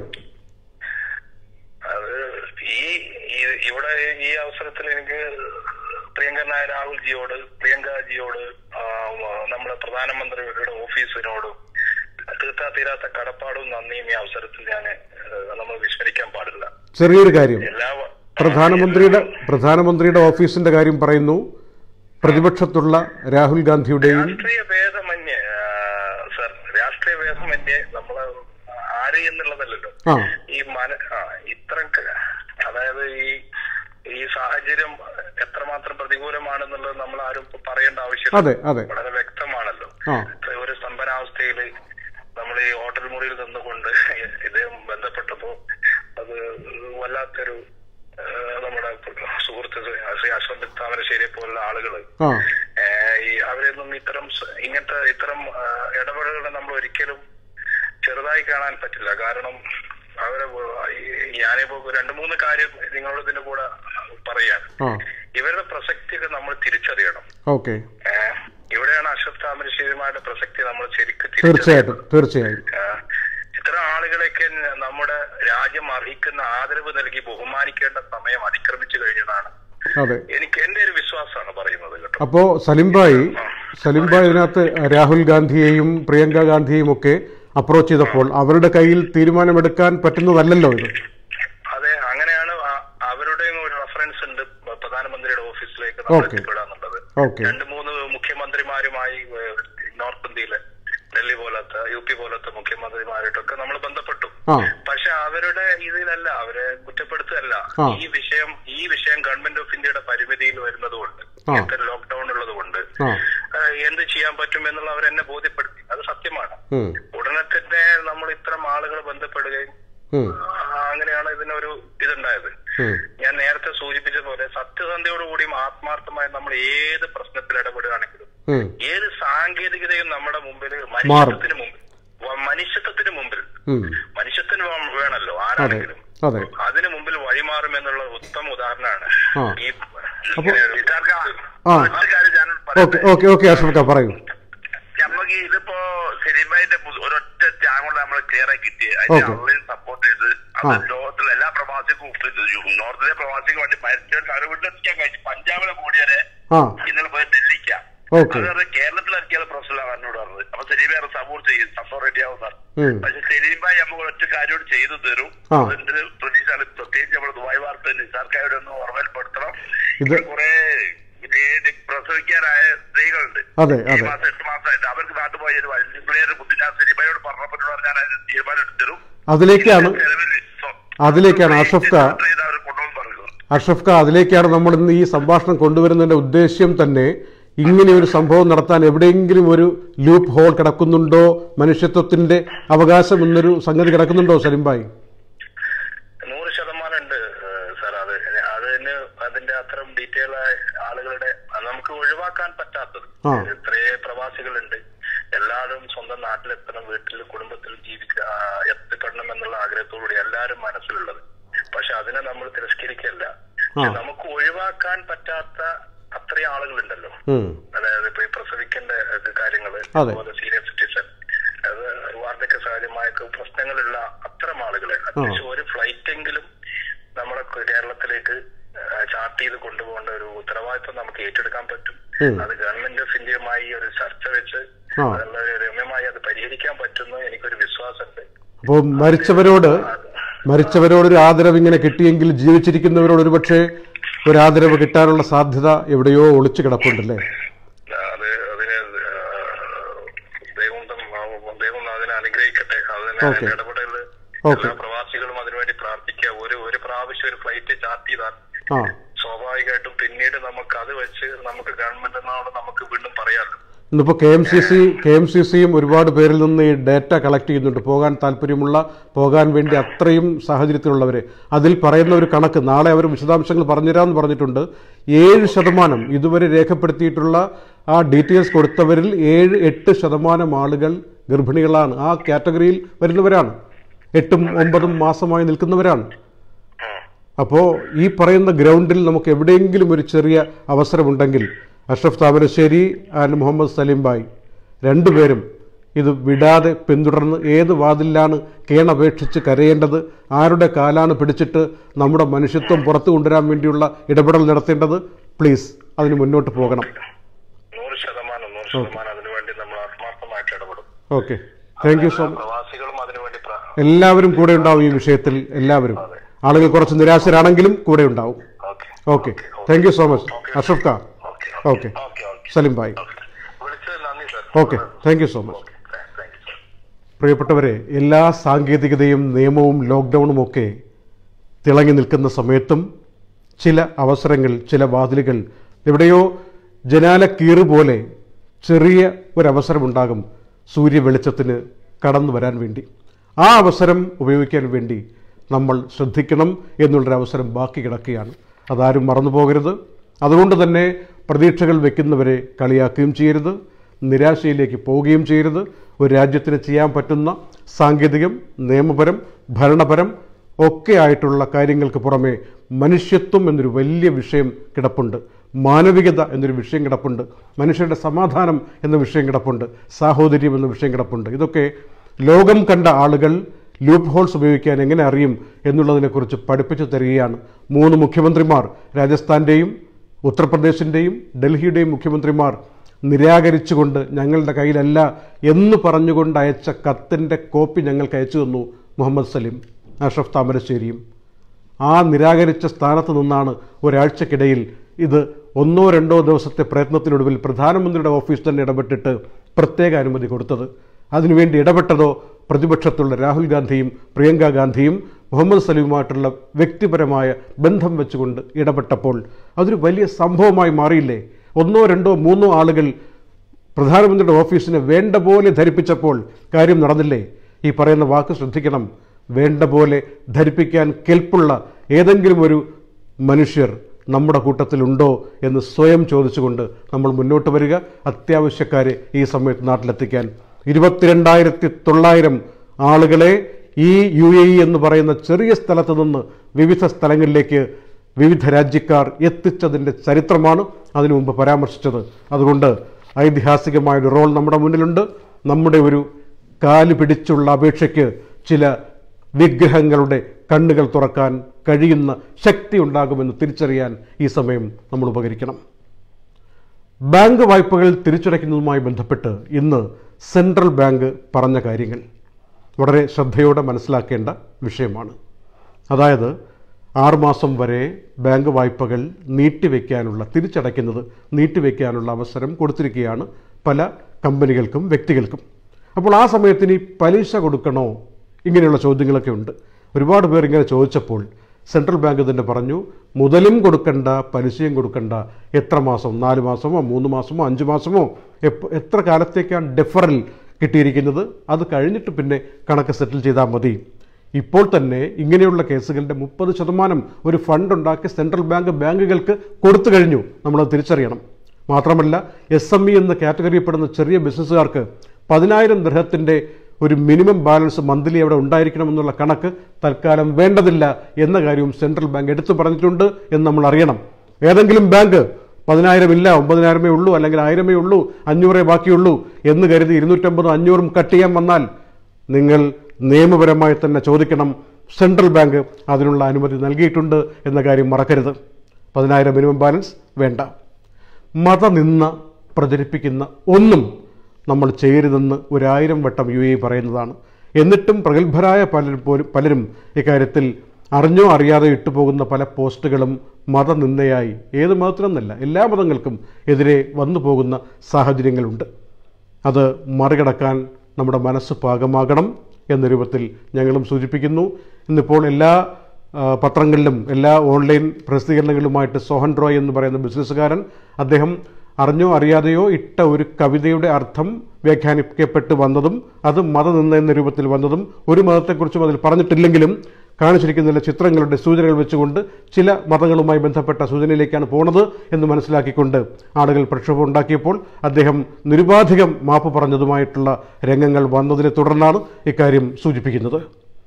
ഇവിടെ ഈ അവസരത്തിൽ എനിക്ക് പ്രിയങ്കരനായ രാഹുൽജിയോട്, പ്രിയങ്കാജിയോട്, നമ്മുടെ പ്രധാനമന്ത്രിയുടെ ഓഫീസിനോടും തീർത്താ തീരാത്ത കടപ്പാടും നന്ദിയും ഈ അവസരത്തിൽ ഞാൻ നമ്മൾ വിസ്മരിക്കാൻ പാടില്ല. ചെറിയൊരു കാര്യം, പ്രധാനമന്ത്രിയുടെ പ്രധാനമന്ത്രിയുടെ ഓഫീസിന്റെ കാര്യം പറയുന്നു. പ്രതിപക്ഷത്തുള്ള രാഹുൽ ഗാന്ധിയുടെയും രാഷ്ട്രീയ ഭേദമന്യേ സർ, രാഷ്ട്രീയ ഭേദമന്യേ നമ്മള് ആര് എന്നുള്ളതല്ലല്ലോ ഈ മന ഇത്തരം, അതായത് ഈ ഈ സാഹചര്യം എത്രമാത്രം പ്രതികൂലമാണെന്നുള്ളത് നമ്മൾ ആരും പറയേണ്ട ആവശ്യമില്ല, വളരെ വ്യക്തമാണല്ലോ. ഒരു സ്തംഭനാവസ്ഥയില് നമ്മൾ ഈ ഹോട്ടൽ മുറിയിൽ നിന്നുകൊണ്ട് ഇദ്ദേഹം ബന്ധപ്പെട്ടപ്പോ അത് വല്ലാത്തൊരു, നമ്മുടെ സുഹൃത്ത് ശ്രീ അഷ്റഫ് താമരശ്ശേരിയെ പോലുള്ള ആളുകള് ഈ അവരെയൊന്നും ഇത്തരം ഇങ്ങനത്തെ ഇത്തരം ഇടപെടലുകളെ നമ്മൾ ഒരിക്കലും ചെറുതായി കാണാൻ പറ്റില്ല. കാരണം അവരെ ഞാനിപ്പോ രണ്ടു മൂന്ന് കാര്യം നിങ്ങളോട് ഇതിന്റെ കൂടെ പറയാണ്. ഇവരുടെ പ്രസക്തിയൊക്കെ നമ്മൾ തിരിച്ചറിയണം. ഇവിടെയാണ് അഷ്റഫ് താമരശ്ശേരിയുമായി സിനിമയുടെ പ്രസക്തി നമ്മൾ ശരിക്കും തീർച്ചയായിട്ടും തീർച്ചയായും ഇത്തരം ആളുകളെയൊക്കെ നമ്മുടെ രാജ്യം അർഹിക്കുന്ന ആദരവ് നൽകി ബഹുമാനിക്കേണ്ട സമയം അതിക്രമിച്ചു കഴിഞ്ഞതാണ് എനിക്ക് എന്റെ ഒരു വിശ്വാസമാണ് പറയുന്നത് കേട്ടോ. അപ്പോ സലിംഭായി സലിംഭായ് ഇതിനകത്ത് രാഹുൽ ഗാന്ധിയെയും പ്രിയങ്ക ഗാന്ധിയെയും ഒക്കെ അപ്രോച്ച് ചെയ്തപ്പോൾ അവരുടെ കയ്യിൽ തീരുമാനമെടുക്കാൻ പറ്റുന്നതല്ലല്ലോ ഇത്. അതെ, അങ്ങനെയാണ് അവരുടെയും ഒരു റെഫറൻസ് ഉണ്ട് പ്രധാനമന്ത്രിയുടെ ഓഫീസിലേക്ക് എത്തിപ്പെടാന്നുള്ളത്. രണ്ട് മൂന്ന് മുഖ്യമന്ത്രിമാരുമായി നോർത്ത് ഇന്ത്യയിലെ ഡൽഹി പോലത്തെ യു പി പോലത്തെ മുഖ്യമന്ത്രിമാരായിട്ടൊക്കെ നമ്മൾ ബന്ധപ്പെട്ടു. പക്ഷെ അവരുടെ ഇതിലല്ല, അവരെ കുറ്റപ്പെടുത്തുകയല്ല. ഈ വിഷയം ഈ വിഷയം ഗവൺമെന്റ് ഓഫ് ഇന്ത്യയുടെ പരിമിതിയിൽ വരുന്നതുകൊണ്ട്, ലോക്ക്ഡൌൺ ഉള്ളത് കൊണ്ട് എന്ത് ചെയ്യാൻ പറ്റും എന്നുള്ള അവരെന്നെ ബോധ്യപ്പെടുത്തി. അത് സത്യമാണ്. ഉടനെ തന്നെ നമ്മൾ ഇത്തരം ആളുകൾ ബന്ധപ്പെടുകയും അങ്ങനെയാണ് ഇതിനൊരു ഇതുണ്ടായത്. ഞാൻ നേരത്തെ സൂചിപ്പിച്ച പോലെ സത്യസന്ധയോടുകൂടിയും ആത്മാർത്ഥമായി നമ്മൾ ഏത് പ്രശ്നത്തിൽ ഇടപെടുകയാണെങ്കിലും ഏത് സാങ്കേതികതയും നമ്മുടെ മുമ്പിൽ മനുഷ്യത്വത്തിന് മുമ്പിൽ മനുഷ്യത്വത്തിന് മുമ്പിൽ മനുഷ്യത്തിന് വേണമല്ലോ ആരാണെങ്കിലും അതിനു മുമ്പിൽ വഴിമാറും എന്നുള്ള ഉത്തമ ഉദാഹരണമാണ് ഈ. നമുക്ക് ഇതിപ്പോ സിനിമയുടെ ഒരൊറ്റ ത്യാഗം നമ്മൾ ക്ലിയർ ആയി കിട്ടി. അതിന് ഓൺലൈൻ സപ്പോർട്ട് ചെയ്ത് അത് ലോകത്തിലെ എല്ലാ പ്രവാസിക്കും നോർത്തിലെ പ്രവാസിക്ക് വേണ്ടി മരിച്ചവർക്ക് അവരെ വീട്ടിലെത്തിക്കാൻ കഴിച്ചു. പഞ്ചാബിലെ കൂടിയവരെ ഇന്നലെ പോയി ഡൽഹിക്കാം. അത് കേരളത്തിലിറക്കിയാൽ പ്രശ്നമാണ് എന്നോട് പറഞ്ഞത്. അപ്പൊ സെലീബ സപ്പോർട്ട് ചെയ്യും, സപ്പോർട്ട് റെഡി ആവുന്ന. പക്ഷെ സെലീബായി നമുക്ക് ഒറ്റ കാര്യം ചെയ്തു തരും. അതിന്റെ പ്രതീക്ഷ പ്രത്യേകിച്ച് നമ്മുടെ ദുബായ് വാർത്ത നിസാർക്കാരുടെ ഒന്ന് ഓർമ്മയിൽപ്പെടുത്തണം. കുറെ പ്രസവിക്കാനായ സ്ത്രീകളുണ്ട്. ഈ മാസം എട്ട് മാസമായിട്ട് അവർക്ക് നാട്ടിൽ പോയ ഒരു ബുദ്ധിമുട്ട് സെലീബായോട് പറഞ്ഞപ്പോൾ പറഞ്ഞാൽ അതിന് തീരുമാനം എടുത്തരും. അതിലേക്കാണ് അതിലേക്കാണ് അഷ്റഫ് ഖാ അഷ്റഫ് ഖാ അതിലേക്കാണ് നമ്മൾ ഇന്ന് ഈ സംഭാഷണം കൊണ്ടുവരുന്നതിന്റെ ഉദ്ദേശ്യം തന്നെ. ഇങ്ങനെ ഒരു സംഭവം നടത്താൻ എവിടെയെങ്കിലും ഒരു ലൂപ്പ് ഹോൾ കിടക്കുന്നുണ്ടോ, മനുഷ്യത്വത്തിന്റെ അവകാശം എന്നൊരു സംഗതി കിടക്കുന്നുണ്ടോ സലിംഭായി? നൂറ് ശതമാനം ഉണ്ട് സാർ. അത് അതിന് അതിന്റെ അത്തരം ഡീറ്റെയിൽ ആയ ആളുകളുടെ നമുക്ക് ഒഴിവാക്കാൻ പറ്റാത്തത് എത്രയേ പ്രവാസികളുണ്ട്. എല്ലാവരും സ്വന്തം നാട്ടിലെത്തണം, വീട്ടിൽ കുടുംബത്തിൽ ജീവിക്ക എത്തിപ്പെടണം എന്നുള്ള ആഗ്രഹത്തോടുകൂടി എല്ലാവരും മനസ്സിലുള്ളത്. പക്ഷെ അതിനെ നമ്മൾ തിരസ്കരിക്കല്ല. നമുക്ക് ഒഴിവാക്കാൻ പറ്റാത്ത അത്രയും ആളുകളുണ്ടല്ലോ. അതായത് ഇപ്പൊ ഈ പ്രസവിക്കേണ്ട കാര്യങ്ങള്, അതുപോലെ സീനിയർ സിറ്റിസൺ, അത് വാർദ്ധക്യ സഹജമായ പ്രശ്നങ്ങളുള്ള അത്തരം ആളുകളെ അത്യാവശ്യം ഒരു ഫ്ലൈറ്റെങ്കിലും നമ്മളെ കേരളത്തിലേക്ക് ചാർട്ട് ചെയ്ത് കൊണ്ടുപോകേണ്ട ഒരു ഉത്തരവാദിത്വം നമുക്ക് ഏറ്റെടുക്കാൻ പറ്റും. അത് ഗവൺമെന്റ് ഓഫ് ഇന്ത്യയുമായി ഒരു ചർച്ച വെച്ച് അതുള്ള രമ്യമായി അത് പരിഹരിക്കാൻ പറ്റുന്നു എനിക്കൊരു വിശ്വാസമുണ്ട്. അപ്പോൾ മരിച്ചവരോട് മരിച്ചവരോടൊരു ആദരവ് ഇങ്ങനെ കിട്ടിയെങ്കിൽ ജീവിച്ചിരിക്കുന്നവരോട് ഒരുപക്ഷെ ഒരു ആദരവ് കിട്ടാനുള്ള സാധ്യത എവിടെയോ ഒളിച്ചു കിടപ്പുണ്ടല്ലേ? അത് അതിന് ദൈവം ദൈവം അതിനെ അനുഗ്രഹിക്കട്ടെ. അതിന് ഇടപെടല് എല്ലാ പ്രവാസികളും അതിനുവേണ്ടി പ്രാർത്ഥിക്കുക. ഒരു ഒരു പ്രാവശ്യം ഒരു ഫ്ലൈറ്റ് ചാർട്ട് ചെയ്താൽ സ്വാഭാവികമായിട്ടും പിന്നീട് നമുക്ക് അത് വെച്ച് നമുക്ക് ഗവൺമെന്റ് എന്നാണ് നമുക്ക് വീണ്ടും പറയാറ്. ഇന്നിപ്പോൾ K M C C K M C സിയും ഒരുപാട് പേരിൽ നിന്ന് ഈ ഡേറ്റ കളക്ട് ചെയ്യുന്നുണ്ട്. പോകാൻ താല്പര്യമുള്ള, പോകാൻ വേണ്ടി അത്രയും സാഹചര്യത്തിലുള്ളവർ. അതിൽ പറയുന്ന ഒരു കണക്ക് നാളെ അവർ വിശദാംശങ്ങൾ പറഞ്ഞുതരാമെന്ന് പറഞ്ഞിട്ടുണ്ട്. ഏഴ് ശതമാനം ഇതുവരെ രേഖപ്പെടുത്തിയിട്ടുള്ള ആ ഡീറ്റെയിൽസ് കൊടുത്തവരിൽ ഏഴ് എട്ട് ശതമാനം ആളുകൾ ഗർഭിണികളാണ്. ആ കാറ്റഗറിയിൽ വരുന്നവരാണ്. എട്ടും ഒമ്പതും മാസമായി നിൽക്കുന്നവരാണ്. അപ്പോൾ ഈ പറയുന്ന ഗ്രൗണ്ടിൽ നമുക്ക് എവിടെയെങ്കിലും ഒരു ചെറിയ അവസരമുണ്ടെങ്കിൽ അഷ്റഫ് താമരശ്ശേരി ആൻഡ് മുഹമ്മദ് സലിംഭായ് രണ്ടുപേരും ഇത് വിടാതെ പിന്തുടർന്ന് ഏത് വാതിലാണ് കേണപേക്ഷിച്ച് കരയേണ്ടത്, ആരുടെ കാലാണ് പിടിച്ചിട്ട് നമ്മുടെ മനുഷ്യത്വം പുറത്തു കൊണ്ടുവരാൻ വേണ്ടിയുള്ള ഇടപെടൽ നടത്തേണ്ടത്, പ്ലീസ് അതിന് മുന്നോട്ട് പോകണം. Okay, thank you so much. എല്ലാവരും കൂടെ ഉണ്ടാവും ഈ വിഷയത്തിൽ. എല്ലാവരും ആളുകൾ കുറച്ച് നിരാശരാണെങ്കിലും കൂടെ ഉണ്ടാവും. Okay, thank you so much Ashraf ഖാ. Okay, സലിംഭായ്. Okay, thank you so much. പ്രിയപ്പെട്ടവരെ, എല്ലാ സാങ്കേതികതയും നിയമവും ലോക്ക്ഡൗണും ഒക്കെ തിളങ്ങി നിൽക്കുന്ന സമയത്തും ചില അവസരങ്ങൾ, ചില വാതിലുകൾ എവിടെയോ ജനാലക്കീറ് പോലെ ചെറിയ ഒരവസരമുണ്ടാകും സൂര്യ വെളിച്ചത്തിന് കടന്നു വരാൻ വേണ്ടി. ആ അവസരം ഉപയോഗിക്കാൻ വേണ്ടി നമ്മൾ ശ്രദ്ധിക്കണം എന്നുള്ളൊരവസരം ബാക്കി കിടക്കുകയാണ്. അതാരും മറന്നു പോകരുത്. അതുകൊണ്ട് തന്നെ പ്രതീക്ഷകൾ വയ്ക്കുന്നവരെ കളിയാക്കുകയും ചെയ്യരുത്, നിരാശയിലേക്ക് പോവുകയും ചെയ്യരുത്. ഒരു രാജ്യത്തിന് ചെയ്യാൻ പറ്റുന്ന സാങ്കേതികം, നിയമപരം, ഭരണപരം ഒക്കെ ആയിട്ടുള്ള കാര്യങ്ങൾക്ക് പുറമെ മനുഷ്യത്വം എന്നൊരു വലിയ വിഷയം കിടപ്പുണ്ട്. മാനവികത എന്നൊരു വിഷയം കിടപ്പുണ്ട്, മനുഷ്യരുടെ സമാധാനം എന്ന വിഷയം കിടപ്പുണ്ട്, സാഹോദര്യം എന്ന വിഷയം കിടപ്പുണ്ട്. ഇതൊക്കെ ലോകം കണ്ട ആളുകൾ ലൂപ്പ് ഹോൾസ് ഉപയോഗിക്കാൻ എങ്ങനെ അറിയും എന്നുള്ളതിനെക്കുറിച്ച് പഠിപ്പിച്ചു തരികയാണ്. മൂന്ന് മുഖ്യമന്ത്രിമാർ, രാജസ്ഥാൻ്റെയും ഉത്തർപ്രദേശിൻ്റെയും ഡൽഹിയുടെയും മുഖ്യമന്ത്രിമാർ നിരാകരിച്ചുകൊണ്ട് ഞങ്ങളുടെ കയ്യിലല്ല എന്ന് പറഞ്ഞുകൊണ്ട് അയച്ച കത്തിൻ്റെ കോപ്പി ഞങ്ങൾക്ക് അയച്ചു തന്നു മുഹമ്മദ് സലീം, അഷ്റഫ് താമരശ്ശേരിയും. ആ നിരാകരിച്ച സ്ഥാനത്ത് നിന്നാണ് ഒരാഴ്ചക്കിടയിൽ ഇത് ഒന്നോ രണ്ടോ ദിവസത്തെ പ്രയത്നത്തിനൊടുവിൽ പ്രധാനമന്ത്രിയുടെ ഓഫീസ് തന്നെ ഇടപെട്ടിട്ട് പ്രത്യേക അനുമതി കൊടുത്തത്. അതിനുവേണ്ടി ഇടപെട്ടതോ പ്രതിപക്ഷത്തുള്ള രാഹുൽ ഗാന്ധിയും പ്രിയങ്ക ഗാന്ധിയും മുഹമ്മദ് സലീമുമായിട്ടുള്ള വ്യക്തിപരമായ ബന്ധം വെച്ചുകൊണ്ട് ഇടപെട്ടപ്പോൾ അതൊരു വലിയ സംഭവമായി മാറിയില്ലേ? ഒന്നോ രണ്ടോ മൂന്നോ ആളുകൾ പ്രധാനമന്ത്രിയുടെ ഓഫീസിനെ വേണ്ട പോലെ ധരിപ്പിച്ചപ്പോൾ കാര്യം നടന്നില്ലേ? ഈ പറയുന്ന വാക്ക് ശ്രദ്ധിക്കണം. വേണ്ട പോലെ ധരിപ്പിക്കാൻ കെൽപ്പുള്ള ഏതെങ്കിലും ഒരു മനുഷ്യർ നമ്മുടെ കൂട്ടത്തിലുണ്ടോ എന്ന് സ്വയം ചോദിച്ചുകൊണ്ട് നമ്മൾ മുന്നോട്ട് വരിക. അത്യാവശ്യക്കാരെ ഈ സമയത്ത് നാട്ടിലെത്തിക്കാൻ ഇരുപത്തിരണ്ടായിരത്തി തൊള്ളായിരം ആളുകളെ ഈ യു എ ഇ എന്ന് പറയുന്ന ചെറിയ സ്ഥലത്ത് നിന്ന് വിവിധ സ്ഥലങ്ങളിലേക്ക് വിവിധ രാജ്യക്കാർ എത്തിച്ചതിൻ്റെ ചരിത്രമാണ് അതിനു മുമ്പ് പരാമർശിച്ചത്. അതുകൊണ്ട് ഐതിഹാസികമായൊരു റോൾ നമ്മുടെ മുന്നിലുണ്ട്. നമ്മുടെ ഒരു കാല് പിടിച്ചുള്ള അപേക്ഷയ്ക്ക് ചില വിഗ്രഹങ്ങളുടെ കണ്ണുകൾ തുറക്കാൻ കഴിയുന്ന ശക്തി ഉണ്ടാകുമെന്ന് തിരിച്ചറിയാൻ ഈ സമയം നമ്മൾ ഉപകരിക്കണം. ബാങ്ക് വായ്പകൾ തിരിച്ചടയ്ക്കുന്നതുമായി ബന്ധപ്പെട്ട് ഇന്ന് സെൻട്രൽ ബാങ്ക് പറഞ്ഞ കാര്യങ്ങൾ വളരെ ശ്രദ്ധയോടെ മനസ്സിലാക്കേണ്ട വിഷയമാണ്. അതായത് ആറുമാസം വരെ ബാങ്ക് വായ്പകൾ നീട്ടിവെക്കാനുള്ള, തിരിച്ചടയ്ക്കുന്നത് നീട്ടിവെക്കാനുള്ള അവസരം കൊടുത്തിരിക്കുകയാണ് പല കമ്പനികൾക്കും വ്യക്തികൾക്കും. അപ്പോൾ ആ സമയത്തിന് ഈ പലിശ കൊടുക്കണോ? ഇങ്ങനെയുള്ള ചോദ്യങ്ങളൊക്കെ ഉണ്ട്. ഒരുപാട് പേർ ഇങ്ങനെ ചോദിച്ചപ്പോൾ സെൻട്രൽ ബാങ്ക് തന്നെ പറഞ്ഞു, മുതലും കൊടുക്കണ്ട പലിശയും കൊടുക്കണ്ട. എത്ര മാസം? നാല് മാസമോ മൂന്ന് മാസമോ അഞ്ച് മാസമോ എത്ര കാലത്തേക്കാണ് ഡെഫറൽ കിട്ടിയിരിക്കുന്നത്? അത് കഴിഞ്ഞിട്ട് പിന്നെ കണക്ക് സെറ്റിൽ ചെയ്താൽ മതി. ഇപ്പോൾ തന്നെ ഇങ്ങനെയുള്ള കേസുകളുടെ മുപ്പത് ശതമാനം ഒരു ഫണ്ട് ഉണ്ടാക്കി സെൻട്രൽ ബാങ്ക് ബാങ്കുകൾക്ക് കൊടുത്തു കഴിഞ്ഞു. നമ്മളത് തിരിച്ചറിയണം. മാത്രമല്ല എസ് എം ഇ എന്ന കാറ്റഗറിയിൽപ്പെടുന്ന ചെറിയ ബിസിനസ്സുകാർക്ക് പതിനായിരം ദിർഹത്തിൻ്റെ ഒരു മിനിമം ബാലൻസ് മന്ത്ലി അവിടെ ഉണ്ടായിരിക്കണമെന്നുള്ള കണക്ക് തൽക്കാലം വേണ്ടതില്ല എന്ന കാര്യവും സെൻട്രൽ ബാങ്ക് എടുത്തു പറഞ്ഞിട്ടുണ്ട് എന്ന് നമ്മൾ അറിയണം. ഏതെങ്കിലും ബാങ്ക് പതിനായിരം ഇല്ല, ഒമ്പതിനായിരമേ ഉള്ളൂ, അല്ലെങ്കിൽ ആയിരമേ ഉള്ളൂ, അഞ്ഞൂറേ ബാക്കിയുള്ളൂ എന്ന് കരുതി ഇരുന്നൂറ്റമ്പതും അഞ്ഞൂറും കട്ട് ചെയ്യാൻ വന്നാൽ നിങ്ങൾ നിയമപരമായി തന്നെ ചോദിക്കണം. സെൻട്രൽ ബാങ്ക് അതിനുള്ള അനുമതി നൽകിയിട്ടുണ്ട് എന്ന കാര്യം മറക്കരുത്. പതിനായിരം മിനിമം ബാലൻസ് വേണ്ട. മതനിന്ദ പ്രചരിപ്പിക്കുന്ന ഒന്നും നമ്മൾ ചെയ്യരുതെന്ന് ഒരായിരം വട്ടം യു എ പറയുന്നതാണ്. എന്നിട്ടും പ്രഗത്ഭരായ പലരും പോലും പലരും ഇക്കാര്യത്തിൽ അറിഞ്ഞോ അറിയാതെ ഇട്ടുപോകുന്ന പല പോസ്റ്റുകളും മതനിന്ദയായി, ഏത് മതത്തിനെന്നല്ല എല്ലാ മതങ്ങൾക്കും എതിരെ വന്നു പോകുന്ന സാഹചര്യങ്ങളുണ്ട്. അത് മറികടക്കാൻ നമ്മുടെ മനസ്സ് പാകമാകണം എന്ന രൂപത്തിൽ ഞങ്ങളും സൂചിപ്പിക്കുന്നു. ഇന്നിപ്പോൾ എല്ലാ പത്രങ്ങളിലും എല്ലാ ഓൺലൈൻ പ്രസിദ്ധീകരണങ്ങളിലുമായിട്ട് സോഹൻ റോയ് എന്ന് പറയുന്ന ബിസിനസ്സുകാരൻ, അദ്ദേഹം അറിഞ്ഞോ അറിയാതെയോ ഇട്ട ഒരു കവിതയുടെ അർത്ഥം വ്യാഖ്യാനിക്കപ്പെട്ട് വന്നതും അത് മതനിന്ദ എന്ന രൂപത്തിൽ വന്നതും ഒരു മതത്തെക്കുറിച്ചും അതിൽ പറഞ്ഞിട്ടില്ലെങ്കിലും കാണിച്ചിരിക്കുന്ന ചിത്രങ്ങളുടെ സൂചനകൾ വെച്ചുകൊണ്ട് ചില മതങ്ങളുമായി ബന്ധപ്പെട്ട സൂചനയിലേക്കാണ് പോണത് എന്ന് മനസ്സിലാക്കിക്കൊണ്ട് ആളുകൾ പ്രക്ഷോഭം ഉണ്ടാക്കിയപ്പോൾ അദ്ദേഹം നിരുപാധികം മാപ്പ് പറഞ്ഞതുമായിട്ടുള്ള രംഗങ്ങൾ വന്നതിനെ തുടർന്നാണ് ഇക്കാര്യം സൂചിപ്പിക്കുന്നത്.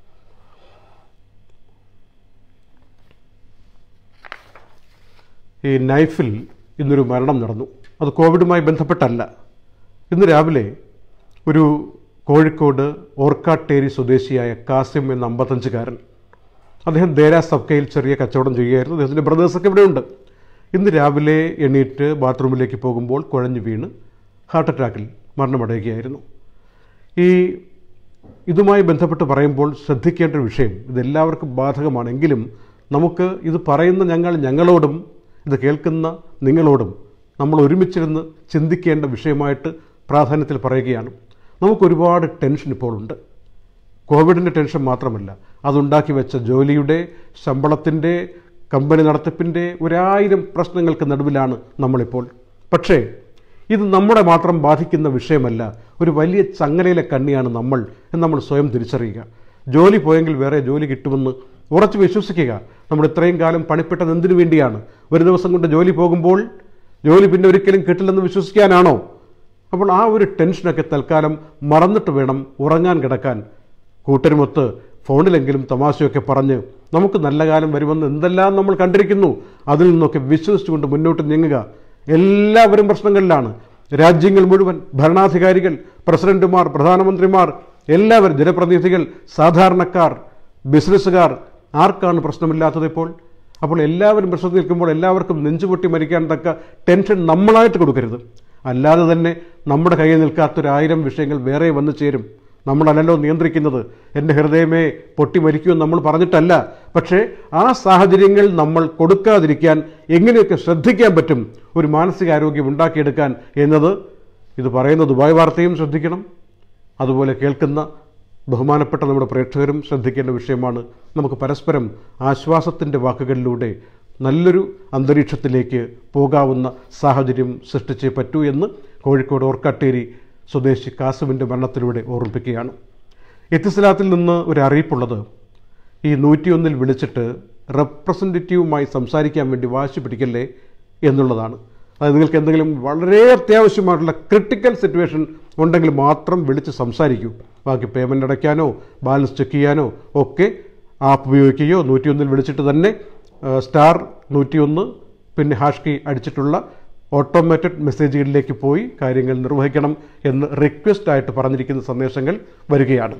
ഈ നൈഫിൽ ഇന്നൊരു മരണം നടന്നു. അത് കോവിഡുമായി ബന്ധപ്പെട്ടല്ല. ഇന്ന് രാവിലെ ഒരു കോഴിക്കോട് ഓർക്കാട്ടേരി സ്വദേശിയായ കാസിം എന്ന അമ്പത്തഞ്ചുകാരൻ, അദ്ദേഹം ദേരാ സബ്കയിൽ ചെറിയ കച്ചവടം ചെയ്യുകയായിരുന്നു. അദ്ദേഹത്തിൻ്റെ ബ്രദേഴ്സൊക്കെ ഇവിടെയുണ്ട്. ഇന്ന് രാവിലെ എണീറ്റ് ബാത്റൂമിലേക്ക് പോകുമ്പോൾ കുഴഞ്ഞു വീണ് ഹാർട്ട് അറ്റാക്കിൽ മരണമടയുകയായിരുന്നു. ഈ ഇതുമായി ബന്ധപ്പെട്ട് പറയുമ്പോൾ ശ്രദ്ധിക്കേണ്ട ഒരു വിഷയം, ഇതെല്ലാവർക്കും ബാധകമാണെങ്കിലും നമുക്ക് ഇത് പറയുന്ന ഞങ്ങൾ ഞങ്ങളോടും ഇത് കേൾക്കുന്ന നിങ്ങളോടും നമ്മൾ ഒരുമിച്ചിരുന്ന് ചിന്തിക്കേണ്ട വിഷയമായിട്ട് പ്രാധാന്യത്തിൽ പറയുകയാണ്. നമുക്കൊരുപാട് ടെൻഷൻ ഇപ്പോൾ ഉണ്ട്. കോവിഡിൻ്റെ ടെൻഷൻ മാത്രമല്ല, അതുണ്ടാക്കി വെച്ച ജോലിയുടെ, ശമ്പളത്തിൻ്റെ, കമ്പനി നടത്തിപ്പിൻ്റെ ഒരായിരം പ്രശ്നങ്ങൾക്ക് നടുവിലാണ് നമ്മളിപ്പോൾ. പക്ഷേ ഇത് നമ്മുടെ മാത്രം ബാധിക്കുന്ന വിഷയമല്ല, ഒരു വലിയ ചങ്ങലയിലെ കണ്ണിയാണ് നമ്മൾ എന്ന് നമ്മൾ സ്വയം തിരിച്ചറിയുക. ജോലി പോയെങ്കിൽ വേറെ ജോലി കിട്ടുമെന്ന് ഉറച്ചു വിശ്വസിക്കുക. നമ്മൾ ഇത്രയും കാലം പണിപ്പെട്ടത് എന്തിനു വേണ്ടിയാണ്? ഒരു ദിവസം കൊണ്ട് ജോലി പോകുമ്പോൾ ജോലി പിന്നെ ഒരിക്കലും കിട്ടില്ലെന്ന് വിശ്വസിക്കാനാണോ? അപ്പോൾ ആ ഒരു ടെൻഷനൊക്കെ തൽക്കാലം മറന്നിട്ട് വേണം ഉറങ്ങാൻ കിടക്കാൻ. കൂട്ടരുമൊത്ത് ഫോണിലെങ്കിലും തമാശയൊക്കെ പറഞ്ഞ് നമുക്ക് നല്ല കാലം വരുമെന്ന് എന്തെല്ലാം നമ്മൾ കണ്ടിരിക്കുന്നു, അതിൽ നിന്നൊക്കെ വിശ്വസിച്ചുകൊണ്ട് മുന്നോട്ട് നീങ്ങുക. എല്ലാവരും പ്രശ്നങ്ങളിലാണ്. രാജ്യങ്ങൾ മുഴുവൻ, ഭരണാധികാരികൾ, പ്രസിഡന്റുമാർ, പ്രധാനമന്ത്രിമാർ, എല്ലാവരും, ജനപ്രതിനിധികൾ, സാധാരണക്കാർ, ബിസിനസ്സുകാർ, ആർക്കാണ് പ്രശ്നമില്ലാത്തത് ഇപ്പോൾ? അപ്പോൾ എല്ലാവരും പ്രശ്നത്തിൽ നിൽക്കുമ്പോൾ എല്ലാവർക്കും നെഞ്ചുപൊട്ടി മരിക്കാൻ തക്ക ടെൻഷൻ നമ്മളായിട്ട് കൊടുക്കരുത്. അല്ലാതെ തന്നെ നമ്മുടെ കയ്യിൽ നിൽക്കാത്തൊരായിരം വിഷയങ്ങൾ വേറെ വന്നു ചേരും. നമ്മളല്ലല്ലോ നിയന്ത്രിക്കുന്നത്. എൻ്റെ ഹൃദയമേ പൊട്ടി മരിക്കുമെന്ന് നമ്മൾ പറഞ്ഞിട്ടല്ല. പക്ഷേ ആ സാഹചര്യങ്ങൾ നമ്മൾ കൊടുക്കാതിരിക്കാൻ എങ്ങനെയൊക്കെ ശ്രദ്ധിക്കാൻ പറ്റും, ഒരു മാനസികാരോഗ്യം ഉണ്ടാക്കിയെടുക്കാൻ എന്നത് ഇത് പറയുന്ന ദുബായ് വാർത്തയും ശ്രദ്ധിക്കണം, അതുപോലെ കേൾക്കുന്ന ബഹുമാനപ്പെട്ട നമ്മുടെ പ്രേക്ഷകരും ശ്രദ്ധിക്കേണ്ട വിഷയമാണ്. നമുക്ക് പരസ്പരം ആശ്വാസത്തിൻ്റെ വാക്കുകളിലൂടെ നല്ലൊരു അന്തരീക്ഷത്തിലേക്ക് പോകാവുന്ന സാഹചര്യം സൃഷ്ടിച്ചേ പറ്റൂ എന്ന് കോഴിക്കോട് ഓർക്കാട്ടേരി സ്വദേശി കാസിമിൻ്റെ മരണത്തിലൂടെ ഓർമ്മിപ്പിക്കുകയാണ്. എത്തിസലാത്തിൽ നിന്ന് ഒരു അറിയിപ്പുള്ളത്, ഈ നൂറ്റിയൊന്നിൽ വിളിച്ചിട്ട് റെപ്രസെൻറ്റേറ്റീവുമായി സംസാരിക്കാൻ വേണ്ടി വാശി പിടിക്കല്ലേ എന്നുള്ളതാണ്. അതായത് നിങ്ങൾക്ക് എന്തെങ്കിലും വളരെ അത്യാവശ്യമായിട്ടുള്ള ക്രിട്ടിക്കൽ സിറ്റുവേഷൻ ഉണ്ടെങ്കിൽ മാത്രം വിളിച്ച് സംസാരിക്കൂ. ബാക്കി പേയ്മെൻ്റ് അടയ്ക്കാനോ ബാലൻസ് ചെക്ക് ചെയ്യാനോ ഒക്കെ ആപ്പ് ഉപയോഗിക്കുകയോ നൂറ്റിയൊന്നിൽ വിളിച്ചിട്ട് തന്നെ സ്റ്റാർ നൂറ്റിയൊന്ന് പിന്നെ ഹാഷ് കീ അടിച്ചിട്ടുള്ള ഓട്ടോമാറ്റഡ് മെസ്സേജുകളിലേക്ക് പോയി കാര്യങ്ങൾ നിർവഹിക്കണം എന്ന് റിക്വസ്റ്റായിട്ട് പറഞ്ഞിരിക്കുന്ന സന്ദേശങ്ങൾ വരികയാണ്.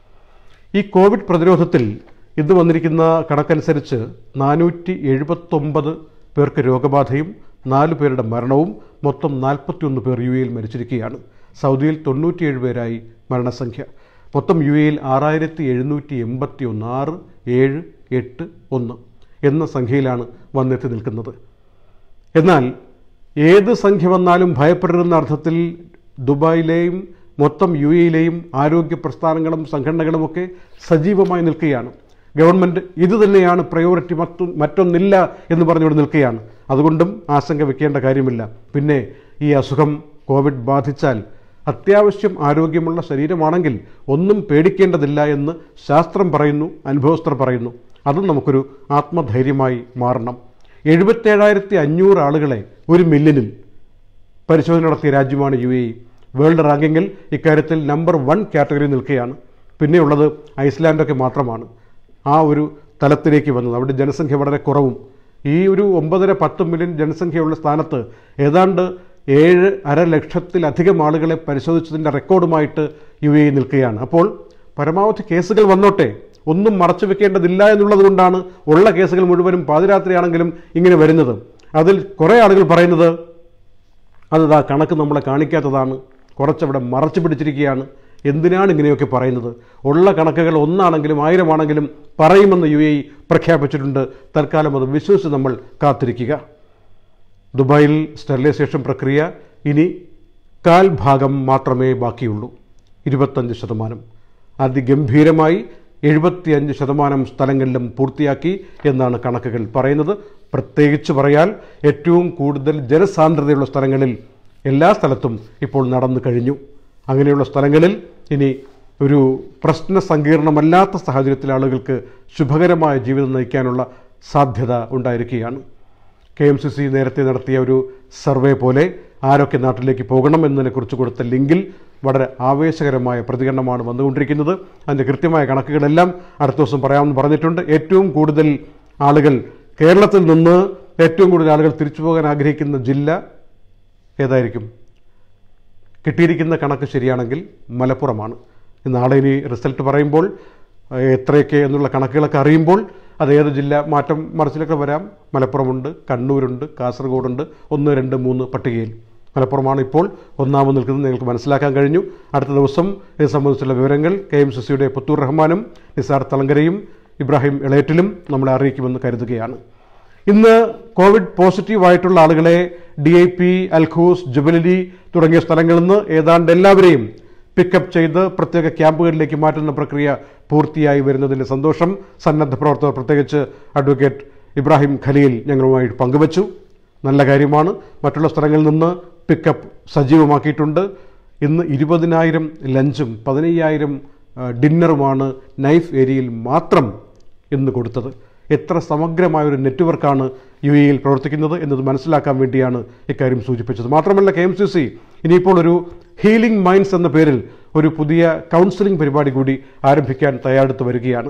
ഈ കോവിഡ് പ്രതിരോധത്തിൽ ഇന്ന് വന്നിരിക്കുന്ന കണക്കനുസരിച്ച് നാനൂറ്റി എഴുപത്തൊമ്പത് പേർക്ക് രോഗബാധയും നാല് പേരുടെ മരണവും, മൊത്തം നാൽപ്പത്തിയൊന്ന് പേർ യു എയിൽ മരിച്ചിരിക്കുകയാണ്. സൗദിയിൽ തൊണ്ണൂറ്റിയേഴ് പേരായി മരണസംഖ്യ. മൊത്തം യു എയിൽ ആറായിരത്തി എഴുന്നൂറ്റി എൺപത്തി ഒന്ന് ആറ് ഏഴ് എട്ട് ഒന്ന് എന്ന സംഖ്യയിലാണ് വന്നെത്തി നിൽക്കുന്നത്. എന്നാൽ ഏത് സംഖ്യ വന്നാലും ഭയപ്പെടരുന്ന അർത്ഥത്തിൽ ദുബായിലെയും മൊത്തം യു എയിലെയും ആരോഗ്യ പ്രസ്ഥാനങ്ങളും സംഘടനകളുമൊക്കെ സജീവമായി നിൽക്കുകയാണ്. ഗവൺമെൻറ് ഇത് തന്നെയാണ് പ്രയോറിറ്റി, മറ്റു മറ്റൊന്നില്ല എന്ന് പറഞ്ഞുകൊണ്ട് നിൽക്കുകയാണ്. അതുകൊണ്ടും ആശങ്ക വെക്കേണ്ട കാര്യമില്ല. പിന്നെ ഈ അസുഖം കോവിഡ് ബാധിച്ചാൽ അത്യാവശ്യം ആരോഗ്യമുള്ള ശരീരമാണെങ്കിൽ ഒന്നും പേടിക്കേണ്ടതില്ല എന്ന് ശാസ്ത്രം പറയുന്നു, അനുഭവസ്ഥർ പറയുന്നു. അതും നമുക്കൊരു ആത്മധൈര്യമായി മാറണം. എഴുപത്തേഴായിരത്തി അഞ്ഞൂറ് ആളുകളെ ഒരു മില്യണിൽ പരിശോധന നടത്തിയ രാജ്യമാണ് യു എ ഇ. വേൾഡ് റാങ്കിങ്ങിൽ ഇക്കാര്യത്തിൽ നമ്പർ വൺ കാറ്റഗറി നിൽക്കുകയാണ്. പിന്നെയുള്ളത് ഐസ്ലാൻഡൊക്കെ മാത്രമാണ് ആ ഒരു തലത്തിലേക്ക് വന്നത്. അവിടെ ജനസംഖ്യ വളരെ കുറവും. ഈ ഒരു ഒമ്പതര പത്ത് മില്യൺ ജനസംഖ്യയുള്ള സ്ഥാനത്ത് ഏതാണ്ട് ഏഴ് അര ലക്ഷത്തിലധികം ആളുകളെ പരിശോധിച്ചതിൻ്റെ റെക്കോർഡുമായിട്ട് യു എ ഇ നിൽക്കുകയാണ്. അപ്പോൾ പരമാവധി കേസുകൾ വന്നോട്ടെ, ഒന്നും മറച്ചു വെക്കേണ്ടതില്ല എന്നുള്ളത് കൊണ്ടാണ് ഉള്ള കേസുകൾ മുഴുവനും പാതിരാത്രിയാണെങ്കിലും ഇങ്ങനെ വരുന്നത്. അതിൽ കുറേ ആളുകൾ പറയുന്നത് അത് ആ കണക്ക് നമ്മളെ കാണിക്കാത്തതാണ്, കുറച്ചവിടെ മറച്ചു പിടിച്ചിരിക്കുകയാണ്. എന്തിനാണ് ഇങ്ങനെയൊക്കെ പറയുന്നത്? ഉള്ള കണക്കുകൾ ഒന്നാണെങ്കിലും ആയിരമാണെങ്കിലും പറയുമെന്ന് യു എ ഇ പ്രഖ്യാപിച്ചിട്ടുണ്ട്. തൽക്കാലം അത് വിശ്വസിച്ച് നമ്മൾ കാത്തിരിക്കുക. ദുബായിൽ സ്റ്റെറിലൈസേഷൻ പ്രക്രിയ ഇനി കാൽ ഭാഗം മാത്രമേ ബാക്കിയുള്ളൂ. ഇരുപത്തഞ്ച് ശതമാനം അതിഗംഭീരമായി എഴുപത്തിയഞ്ച് ശതമാനം സ്ഥലങ്ങളിലും പൂർത്തിയാക്കി എന്നാണ് കണക്കുകൾ പറയുന്നത്. പ്രത്യേകിച്ച് പറയാൽ ഏറ്റവും കൂടുതൽ ജനസാന്ദ്രതയുള്ള സ്ഥലങ്ങളിൽ എല്ലാ സ്ഥലത്തും ഇപ്പോൾ നടന്നു കഴിഞ്ഞു. അങ്ങനെയുള്ള സ്ഥലങ്ങളിൽ ഇനി ഒരു പ്രശ്ന സങ്കീർണമല്ലാത്ത സാഹചര്യത്തിൽ ആളുകൾക്ക് ശുഭകരമായ ജീവിതം നയിക്കാനുള്ള സാധ്യത ഉണ്ടായിരിക്കുകയാണ്. കെ എം സി സി നേരത്തെ നടത്തിയ ഒരു സർവേ പോലെ ആരൊക്കെ നാട്ടിലേക്ക് പോകണം എന്നതിനെക്കുറിച്ച് കൊടുത്ത ലിങ്കിൽ വളരെ ആവേശകരമായ പ്രതികരണമാണ് വന്നുകൊണ്ടിരിക്കുന്നത്. അതിൻ്റെ കൃത്യമായ കണക്കുകളെല്ലാം അടുത്ത ദിവസം പറയാമെന്ന് പറഞ്ഞിട്ടുണ്ട്. ഏറ്റവും കൂടുതൽ ആളുകൾ കേരളത്തിൽ നിന്ന് ഏറ്റവും കൂടുതൽ ആളുകൾ തിരിച്ചു പോകാൻ ആഗ്രഹിക്കുന്ന ജില്ല ഏതായിരിക്കും? കിട്ടിയിരിക്കുന്ന കണക്ക് ശരിയാണെങ്കിൽ മലപ്പുറമാണ്. നാളെ ഇനി റിസൾട്ട് പറയുമ്പോൾ എത്രയൊക്കെ എന്നുള്ള കണക്കുകളൊക്കെ അറിയുമ്പോൾ അതേത് ജില്ല മാറ്റം മറിച്ചിലൊക്കെ വരാം. മലപ്പുറമുണ്ട്, കണ്ണൂരുണ്ട്, കാസർഗോഡുണ്ട്, ഒന്ന് രണ്ട് മൂന്ന് പട്ടികയിൽ. മലപ്പുറമാണ് ഇപ്പോൾ ഒന്നാമത് നിൽക്കുന്നത് നിങ്ങൾക്ക് മനസ്സിലാക്കാൻ കഴിഞ്ഞു. അടുത്ത ദിവസം ഇത് സംബന്ധിച്ചുള്ള വിവരങ്ങൾ കെ എം സി സിയുടെ പുത്തൂർ റഹ്മാനും നിസാർ തളങ്കരയും ഇബ്രാഹിം എളേറ്റിലും നമ്മളെ അറിയിക്കുമെന്ന് കരുതുകയാണ്. ഇന്ന് കോവിഡ് പോസിറ്റീവായിട്ടുള്ള ആളുകളെ ഡി ഐ പി, അൽഖൂസ്, ജുബലി തുടങ്ങിയ സ്ഥലങ്ങളിൽ നിന്ന് ഏതാണ്ട് എല്ലാവരെയും പിക്കപ്പ് ചെയ്ത് പ്രത്യേക ക്യാമ്പുകളിലേക്ക് മാറ്റുന്ന പ്രക്രിയ പൂർത്തിയായി വരുന്നതിൻ്റെ സന്തോഷം സന്നദ്ധ പ്രവർത്തകർ, പ്രത്യേകിച്ച് അഡ്വക്കേറ്റ് ഇബ്രാഹിം ഖലീൽ ഞങ്ങളുമായി പങ്കുവച്ചു. നല്ല കാര്യമാണ്. മറ്റുള്ള സ്ഥലങ്ങളിൽ നിന്ന് പിക്കപ്പ് സജീവമാക്കിയിട്ടുണ്ട്. ഇന്ന് ഇരുപതിനായിരം ലഞ്ചും പതിനയ്യായിരം ഡിന്നറുമാണ് നൈഫ് ഏരിയയിൽ മാത്രം ഇന്ന് കൊടുത്തത്. എത്ര സമഗ്രമായൊരു നെറ്റ്വർക്കാണ് യു എയിൽ പ്രവർത്തിക്കുന്നത് എന്നത് മനസ്സിലാക്കാൻ വേണ്ടിയാണ് ഇക്കാര്യം സൂചിപ്പിച്ചത്. മാത്രമല്ല കെ എം സി സി ഇനിയിപ്പോൾ ഒരു ഹീലിംഗ് മൈൻഡ്സ് എന്ന പേരിൽ ഒരു പുതിയ കൗൺസിലിംഗ് പരിപാടി കൂടി ആരംഭിക്കാൻ തയ്യാറെടുത്ത് വരികയാണ്.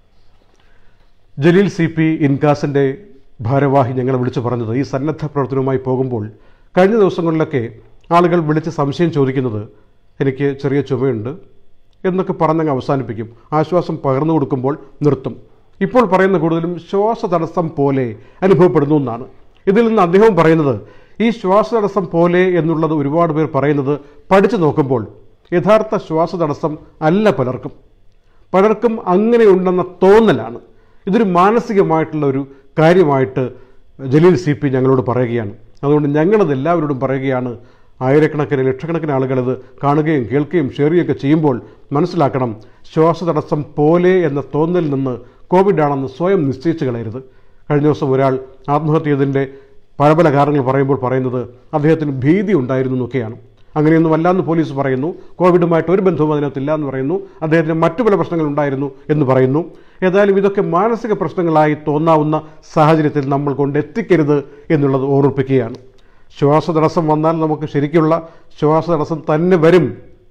ജലീൽ സി പി ഇൻകാസിൻ്റെ ഭാരവാഹി ഞങ്ങളെ വിളിച്ചു പറഞ്ഞത്, ഈ സന്നദ്ധ പ്രവർത്തനവുമായി പോകുമ്പോൾ കഴിഞ്ഞ ദിവസങ്ങളിലൊക്കെ ആളുകൾ വിളിച്ച് സംശയം ചോദിക്കുന്നത്, എനിക്ക് ചെറിയ ചുമയുണ്ട് എന്നൊക്കെ പറഞ്ഞങ്ങ് അവസാനിപ്പിക്കും. ആശ്വാസം പകർന്നു കൊടുക്കുമ്പോൾ നിർത്തും. ഇപ്പോൾ പറയുന്ന കൂടുതലും ശ്വാസതടസ്സം പോലെ അനുഭവപ്പെടുന്നു എന്നാണ്. ഇതിൽ നിന്ന് അദ്ദേഹം പറയുന്നത്, ഈ ശ്വാസതടസ്സം പോലെ എന്നുള്ളത് ഒരുപാട് പേർ പറയുന്നത് പഠിച്ചു നോക്കുമ്പോൾ യഥാർത്ഥ ശ്വാസതടസ്സം അല്ല പലർക്കും. പലർക്കും അങ്ങനെയുണ്ടെന്ന തോന്നലാണ്. ഇതൊരു മാനസികമായിട്ടുള്ള ഒരു കാര്യമായിട്ട് ജലീൽ സി പി ഞങ്ങളോട് പറയുകയാണ്. അതുകൊണ്ട് ഞങ്ങളത് എല്ലാവരോടും പറയുകയാണ്. ആയിരക്കണക്കിന് ലക്ഷക്കണക്കിന് ആളുകളിത് കാണുകയും കേൾക്കുകയും ഷെയർ ചെയ്യുകയൊക്കെ ചെയ്യുമ്പോൾ മനസ്സിലാക്കണം, ശ്വാസതടസ്സം പോലെ എന്ന തോന്നലിൽ നിന്ന് കോവിഡാണെന്ന് സ്വയം നിശ്ചയിച്ച് കളയരുത്. കഴിഞ്ഞ ദിവസം ഒരാൾ ആത്മഹത്യ ചെയ്തതിൻ്റെ പല പല കാരണങ്ങൾ പറയുമ്പോൾ പറയുന്നത് അദ്ദേഹത്തിന് ഭീതി ഉണ്ടായിരുന്നു എന്നൊക്കെയാണ്. അങ്ങനെയൊന്നും അല്ലാന്ന് പോലീസ് പറയുന്നു. കോവിഡുമായിട്ട് ഒരു ബന്ധവും അതിനകത്തില്ല എന്ന് പറയുന്നു. അദ്ദേഹത്തിന് മറ്റു പല പ്രശ്നങ്ങൾ ഉണ്ടായിരുന്നു എന്ന് പറയുന്നു. ഏതായാലും ഇതൊക്കെ മാനസിക പ്രശ്നങ്ങളായി തോന്നാവുന്ന സാഹചര്യത്തിൽ നമ്മൾ കൊണ്ടെത്തിക്കരുത് എന്നുള്ളത് ഓർമ്മിപ്പിക്കുകയാണ്. ശ്വാസതടസ്സം വന്നാൽ നമുക്ക് ശരിക്കുള്ള ശ്വാസതടസ്സം തന്നെ വരും.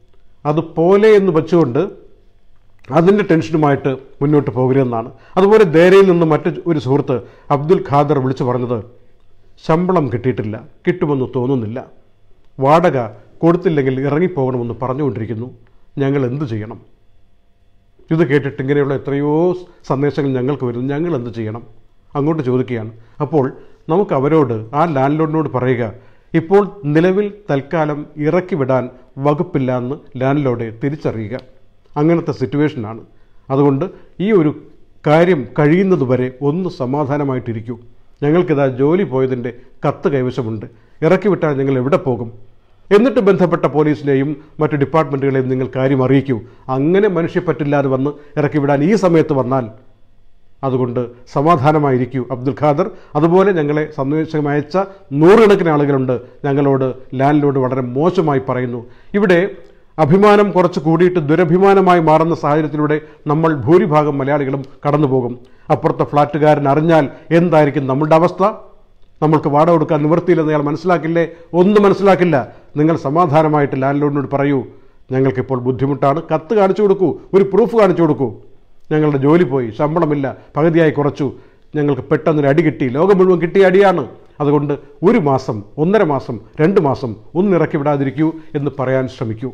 അതുപോലെ എന്ന് വെച്ചുകൊണ്ട് അതിൻ്റെ ടെൻഷനുമായിട്ട് മുന്നോട്ട് പോകരുതെന്നാണ്. അതുപോലെ ദേരയിൽ നിന്ന് മറ്റു ഒരു സുഹൃത്ത് അബ്ദുൽ ഖാദർ വിളിച്ചു പറഞ്ഞത്, ശമ്പളം കിട്ടിയിട്ടില്ല, കിട്ടുമെന്ന് തോന്നുന്നില്ല, വാടക കൊടുത്തില്ലെങ്കിൽ ഇറങ്ങിപ്പോകണമെന്ന് പറഞ്ഞുകൊണ്ടിരിക്കുന്നു, ഞങ്ങൾ എന്തു ചെയ്യണം? ഇത് കേട്ടിട്ട് ഇങ്ങനെയുള്ള എത്രയോ സന്ദേശങ്ങൾ ഞങ്ങൾക്ക് വരുന്നു, ഞങ്ങൾ എന്ത് ചെയ്യണം? അങ്ങോട്ട് ചോദിക്കുകയാണ്. അപ്പോൾ നമുക്ക് അവരോട്, ആ ലാൻഡ് ലോഡിനോട് പറയുക, ഇപ്പോൾ നിലവിൽ തൽക്കാലം ഇറക്കി വിടാൻ വകുപ്പില്ല എന്ന് ലാൻഡ് ലോഡെ തിരിച്ചറിയുക. അങ്ങനത്തെ സിറ്റുവേഷനാണ്. അതുകൊണ്ട് ഈ ഒരു കാര്യം കഴിയുന്നത് വരെ ഒന്ന് സമാധാനമായിട്ടിരിക്കൂ. ഞങ്ങൾക്കിതാ ജോലി പോയതിൻ്റെ കത്ത് കൈവശമുണ്ട്, ഇറക്കി വിട്ടാൽ ഞങ്ങൾ എവിടെ പോകും? എന്നിട്ട് ബന്ധപ്പെട്ട പോലീസിനെയും മറ്റു ഡിപ്പാർട്ട്മെൻറ്റുകളെയും നിങ്ങൾ കാര്യം അറിയിക്കൂ. അങ്ങനെ മനുഷ്യപ്പറ്റില്ലാതെ വന്ന് ഇറക്കി വിടാൻ ഈ സമയത്ത് വന്നാൽ അതുകൊണ്ട് സമാധാനമായിരിക്കൂ അബ്ദുൽ ഖാദർ. അതുപോലെ ഞങ്ങളെ സന്ദേശം അയച്ച നൂറുകണക്കിന് ആളുകളുണ്ട്. ഞങ്ങളോട് ലാൻഡ് ലോഡ് വളരെ മോശമായി പറയുന്നു. ഇവിടെ അഭിമാനം കുറച്ച് കൂടിയിട്ട് ദുരഭിമാനമായി മാറുന്ന സാഹചര്യത്തിലൂടെ നമ്മൾ ഭൂരിഭാഗം മലയാളികളും കടന്നു പോകും. അപ്പുറത്തെ ഫ്ലാറ്റുകാരൻ അറിഞ്ഞാൽ എന്തായിരിക്കും നമ്മളുടെ അവസ്ഥ? നമ്മൾക്ക് വാടക കൊടുക്കാൻ നിവൃത്തിയില്ലെന്ന് അയാൾ മനസ്സിലാക്കില്ലേ? ഒന്നും മനസ്സിലാക്കില്ല. നിങ്ങൾ സമാധാനമായിട്ട് ലാൻഡ് ലോഡിനോട് പറയൂ, ഞങ്ങൾക്കിപ്പോൾ ബുദ്ധിമുട്ടാണ്, കത്ത് കാണിച്ചു കൊടുക്കൂ, ഒരു പ്രൂഫ് കാണിച്ചു കൊടുക്കൂ, ഞങ്ങളുടെ ജോലി പോയി, ശമ്പളമില്ല, പകുതിയായി കുറച്ചു, ഞങ്ങൾക്ക് പെട്ടെന്നൊരു അടി കിട്ടി, ലോകം മുഴുവൻ കിട്ടിയ അടിയാണ്, അതുകൊണ്ട് ഒരു മാസം, ഒന്നര മാസം, രണ്ട് മാസം ഒന്നിറക്കി വിടാതിരിക്കൂ എന്ന് പറയാൻ ശ്രമിക്കൂ.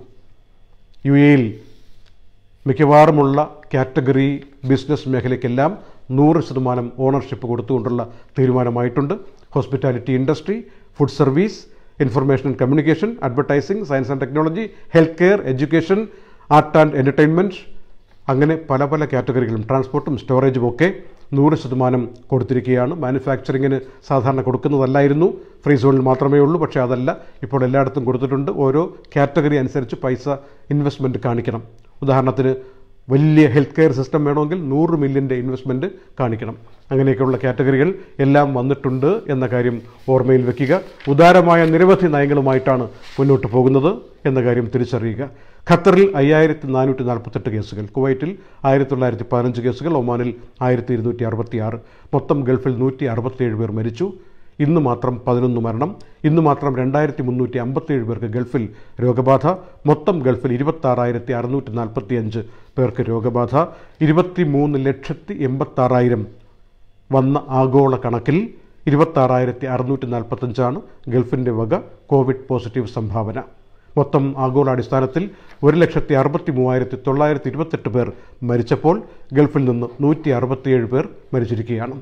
യു എയിൽ മിക്കവാറുമുള്ള കാറ്റഗറി ബിസിനസ് മേഖലയ്ക്കെല്ലാം നൂറ് ശതമാനം ഓണർഷിപ്പ് കൊടുത്തുകൊണ്ടുള്ള തീരുമാനമായിട്ടുണ്ട്. Hospitality industry, food service, information and communication, advertising, science and technology, health care, education, art and entertainment, അങ്ങനെ പല പല കാറ്റഗറികളും, ട്രാൻസ്പോർട്ടും സ്റ്റോറേജും ഒക്കെ നൂറ് ശതമാനം കൊടുത്തിരിക്കുകയാണ്. മാനുഫാക്ചറിങ്ങിന് സാധാരണ കൊടുക്കുന്നതല്ലായിരുന്നു, ഫ്രീ സോണിൽ മാത്രമേ ഉള്ളൂ. പക്ഷേ അതല്ല, ഇപ്പോൾ എല്ലായിടത്തും കൊടുത്തിട്ടുണ്ട്. ഓരോ കാറ്റഗറി അനുസരിച്ച് പൈസ ഇൻവെസ്റ്റ്മെൻറ്റ് കാണിക്കണം. ഉദാഹരണത്തിന് വലിയ ഹെൽത്ത് കെയർ സിസ്റ്റം വേണമെങ്കിൽ നൂറ് മില്യൻ്റെ ഇൻവെസ്റ്റ്മെൻറ്റ് കാണിക്കണം. അങ്ങനെയൊക്കെയുള്ള കാറ്റഗറികൾ എല്ലാം വന്നിട്ടുണ്ട് എന്ന കാര്യം ഓർമ്മയിൽ വയ്ക്കുക. ഉദാരമായ നിരവധി നയങ്ങളുമായിട്ടാണ് മുന്നോട്ട് പോകുന്നത് എന്ന കാര്യം തിരിച്ചറിയുക. ഖത്തറിൽ അയ്യായിരത്തി നാനൂറ്റി നാൽപ്പത്തെട്ട് കേസുകൾ, കുവൈറ്റിൽ ആയിരത്തി തൊള്ളായിരത്തി പതിനഞ്ച് കേസുകൾ, ഒമാനിൽ ആയിരത്തി ഇരുന്നൂറ്റി അറുപത്തി ആറ്, മൊത്തം ഗൾഫിൽ നൂറ്റി അറുപത്തിയേഴ് പേർ മരിച്ചു. ഇന്ന് മാത്രം പതിനൊന്ന് മരണം. ഇന്ന് മാത്രം രണ്ടായിരത്തി മുന്നൂറ്റി അമ്പത്തിയേഴ് പേർക്ക് ഗൾഫിൽ രോഗബാധ. മൊത്തം ഗൾഫിൽ ഇരുപത്താറായിരത്തി അറുന്നൂറ്റി നാൽപ്പത്തി അഞ്ച് പേർക്ക് രോഗബാധ. ഇരുപത്തി മൂന്ന് ലക്ഷത്തി എൺപത്താറായിരം വന്ന ആഗോള കണക്കിൽ ഇരുപത്താറായിരത്തി അറുന്നൂറ്റി നാൽപ്പത്തഞ്ചാണ് ഗൾഫിൻ്റെ വക കോവിഡ് പോസിറ്റീവ് സംഭാവന. മൊത്തം ആഗോളാടിസ്ഥാനത്തിൽ ഒരു ലക്ഷത്തി അറുപത്തി മൂവായിരത്തി തൊള്ളായിരത്തി ഇരുപത്തെട്ട് പേർ മരിച്ചപ്പോൾ ഗൾഫിൽ നിന്ന് നൂറ്റി അറുപത്തിയേഴ് പേർ മരിച്ചിരിക്കുകയാണ്.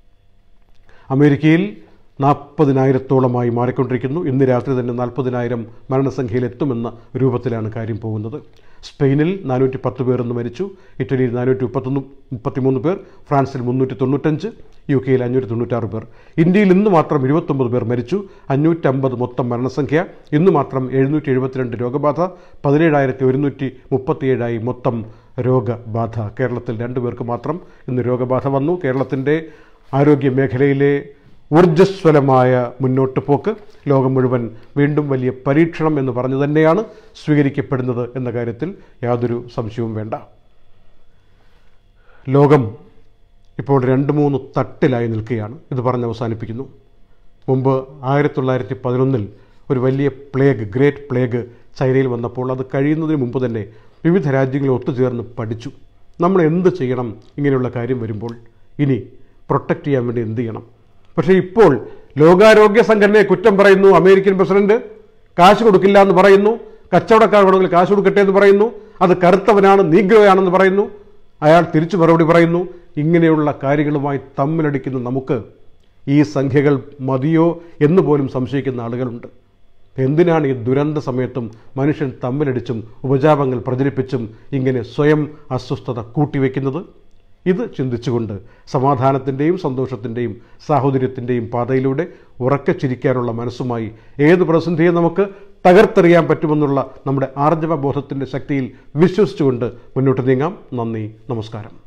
അമേരിക്കയിൽ നാൽപ്പതിനായിരത്തോളമായി മാറിക്കൊണ്ടിരിക്കുന്നു. ഇന്ന് രാത്രി തന്നെ നാൽപ്പതിനായിരം മരണസംഖ്യയിലെത്തുമെന്ന രൂപത്തിലാണ് കാര്യം പോകുന്നത്. സ്പെയിനിൽ നാനൂറ്റി പത്ത് പേർ ഇന്ന് മരിച്ചു. ഇറ്റലിയിൽ നാനൂറ്റി മുപ്പത്തൊന്ന് മുപ്പത്തിമൂന്ന് പേർ, ഫ്രാൻസിൽ മുന്നൂറ്റി തൊണ്ണൂറ്റഞ്ച്, യു കെയിൽ അഞ്ഞൂറ്റി തൊണ്ണൂറ്റാറ് പേർ. ഇന്ത്യയിൽ ഇന്ന് മാത്രം ഇരുപത്തൊമ്പത് പേർ മരിച്ചു. അഞ്ഞൂറ്റമ്പത് മൊത്തം മരണസംഖ്യ. ഇന്ന് മാത്രം എഴുന്നൂറ്റി എഴുപത്തിരണ്ട് രോഗബാധ. പതിനേഴായിരത്തി ഒരുന്നൂറ്റി മുപ്പത്തിയേഴായി മൊത്തം രോഗബാധ. കേരളത്തിൽ രണ്ടു പേർക്ക് മാത്രം ഇന്ന് രോഗബാധ വന്നു. കേരളത്തിൻ്റെ ആരോഗ്യ മേഖലയിലെ ഊർജ്ജസ്വലമായ മുന്നോട്ട് പോക്ക് ലോകം മുഴുവൻ വീണ്ടും വലിയ പരീക്ഷണം എന്ന് പറഞ്ഞു തന്നെയാണ് സ്വീകരിക്കപ്പെടുന്നത് എന്ന കാര്യത്തിൽ യാതൊരു സംശയവും വേണ്ട. ലോകം ഇപ്പോൾ രണ്ട് മൂന്ന് തട്ടിലായി നിൽക്കുകയാണ്. ഇത് പറഞ്ഞ് അവസാനിപ്പിക്കുന്നു. മുമ്പ് ആയിരത്തി തൊള്ളായിരത്തി പതിനൊന്നിൽ ഒരു വലിയ പ്ലേഗ്, ഗ്രേറ്റ് പ്ലേഗ് ചൈനയിൽ വന്നപ്പോൾ അത് കഴിയുന്നതിന് മുമ്പ് തന്നെ വിവിധ രാജ്യങ്ങൾ ഒത്തുചേർന്ന് പഠിച്ചു നമ്മൾ എന്ത് ചെയ്യണം ഇങ്ങനെയുള്ള കാര്യം വരുമ്പോൾ, ഇനി പ്രൊട്ടക്റ്റ് ചെയ്യാൻ വേണ്ടി എന്ത് ചെയ്യണം. പക്ഷേ ഇപ്പോൾ ലോകാരോഗ്യ സംഘടനയെ കുറ്റം പറയുന്നു അമേരിക്കൻ പ്രസിഡന്റ്, കാശ് കൊടുക്കില്ല എന്ന് പറയുന്നു, കച്ചവടക്കാർ വേണമെങ്കിൽ കാശ് കൊടുക്കട്ടെ എന്ന് പറയുന്നു, അത് കറുത്തവനാണ്, നീഗ്രോയാണെന്ന് പറയുന്നു, അയാൾ തിരിച്ചു മറുപടി പറയുന്നു. ഇങ്ങനെയുള്ള കാര്യങ്ങളുമായി തമ്മിലടിക്കുന്ന നമുക്ക് ഈ സംഖ്യകൾ മതിയോ എന്ന് പോലും സംശയിക്കുന്ന ആളുകളുണ്ട്. എന്തിനാണ് ഈ ദുരന്ത സമയത്തും മനുഷ്യൻ തമ്മിലടിച്ചും ഉപജാപങ്ങൾ പ്രചരിപ്പിച്ചും ഇങ്ങനെ സ്വയം അസ്വസ്ഥത കൂട്ടിവെക്കുന്നത്? ഇത് ചിന്തിച്ചുകൊണ്ട് സമാധാനത്തിൻ്റെയും സന്തോഷത്തിൻ്റെയും സാഹോദര്യത്തിൻ്റെയും പാതയിലൂടെ ഉറക്കെ ചിരിക്കാനുള്ള മനസ്സുമായി ഏത് പ്രതിസന്ധിയെ നമുക്ക് തകർത്തെറിയാൻ പറ്റുമെന്നുള്ള നമ്മുടെ ആർജവ ബോധത്തിൻ്റെ ശക്തിയിൽ വിശ്വസിച്ചുകൊണ്ട് മുന്നോട്ട് നീങ്ങാം. നന്ദി, നമസ്കാരം.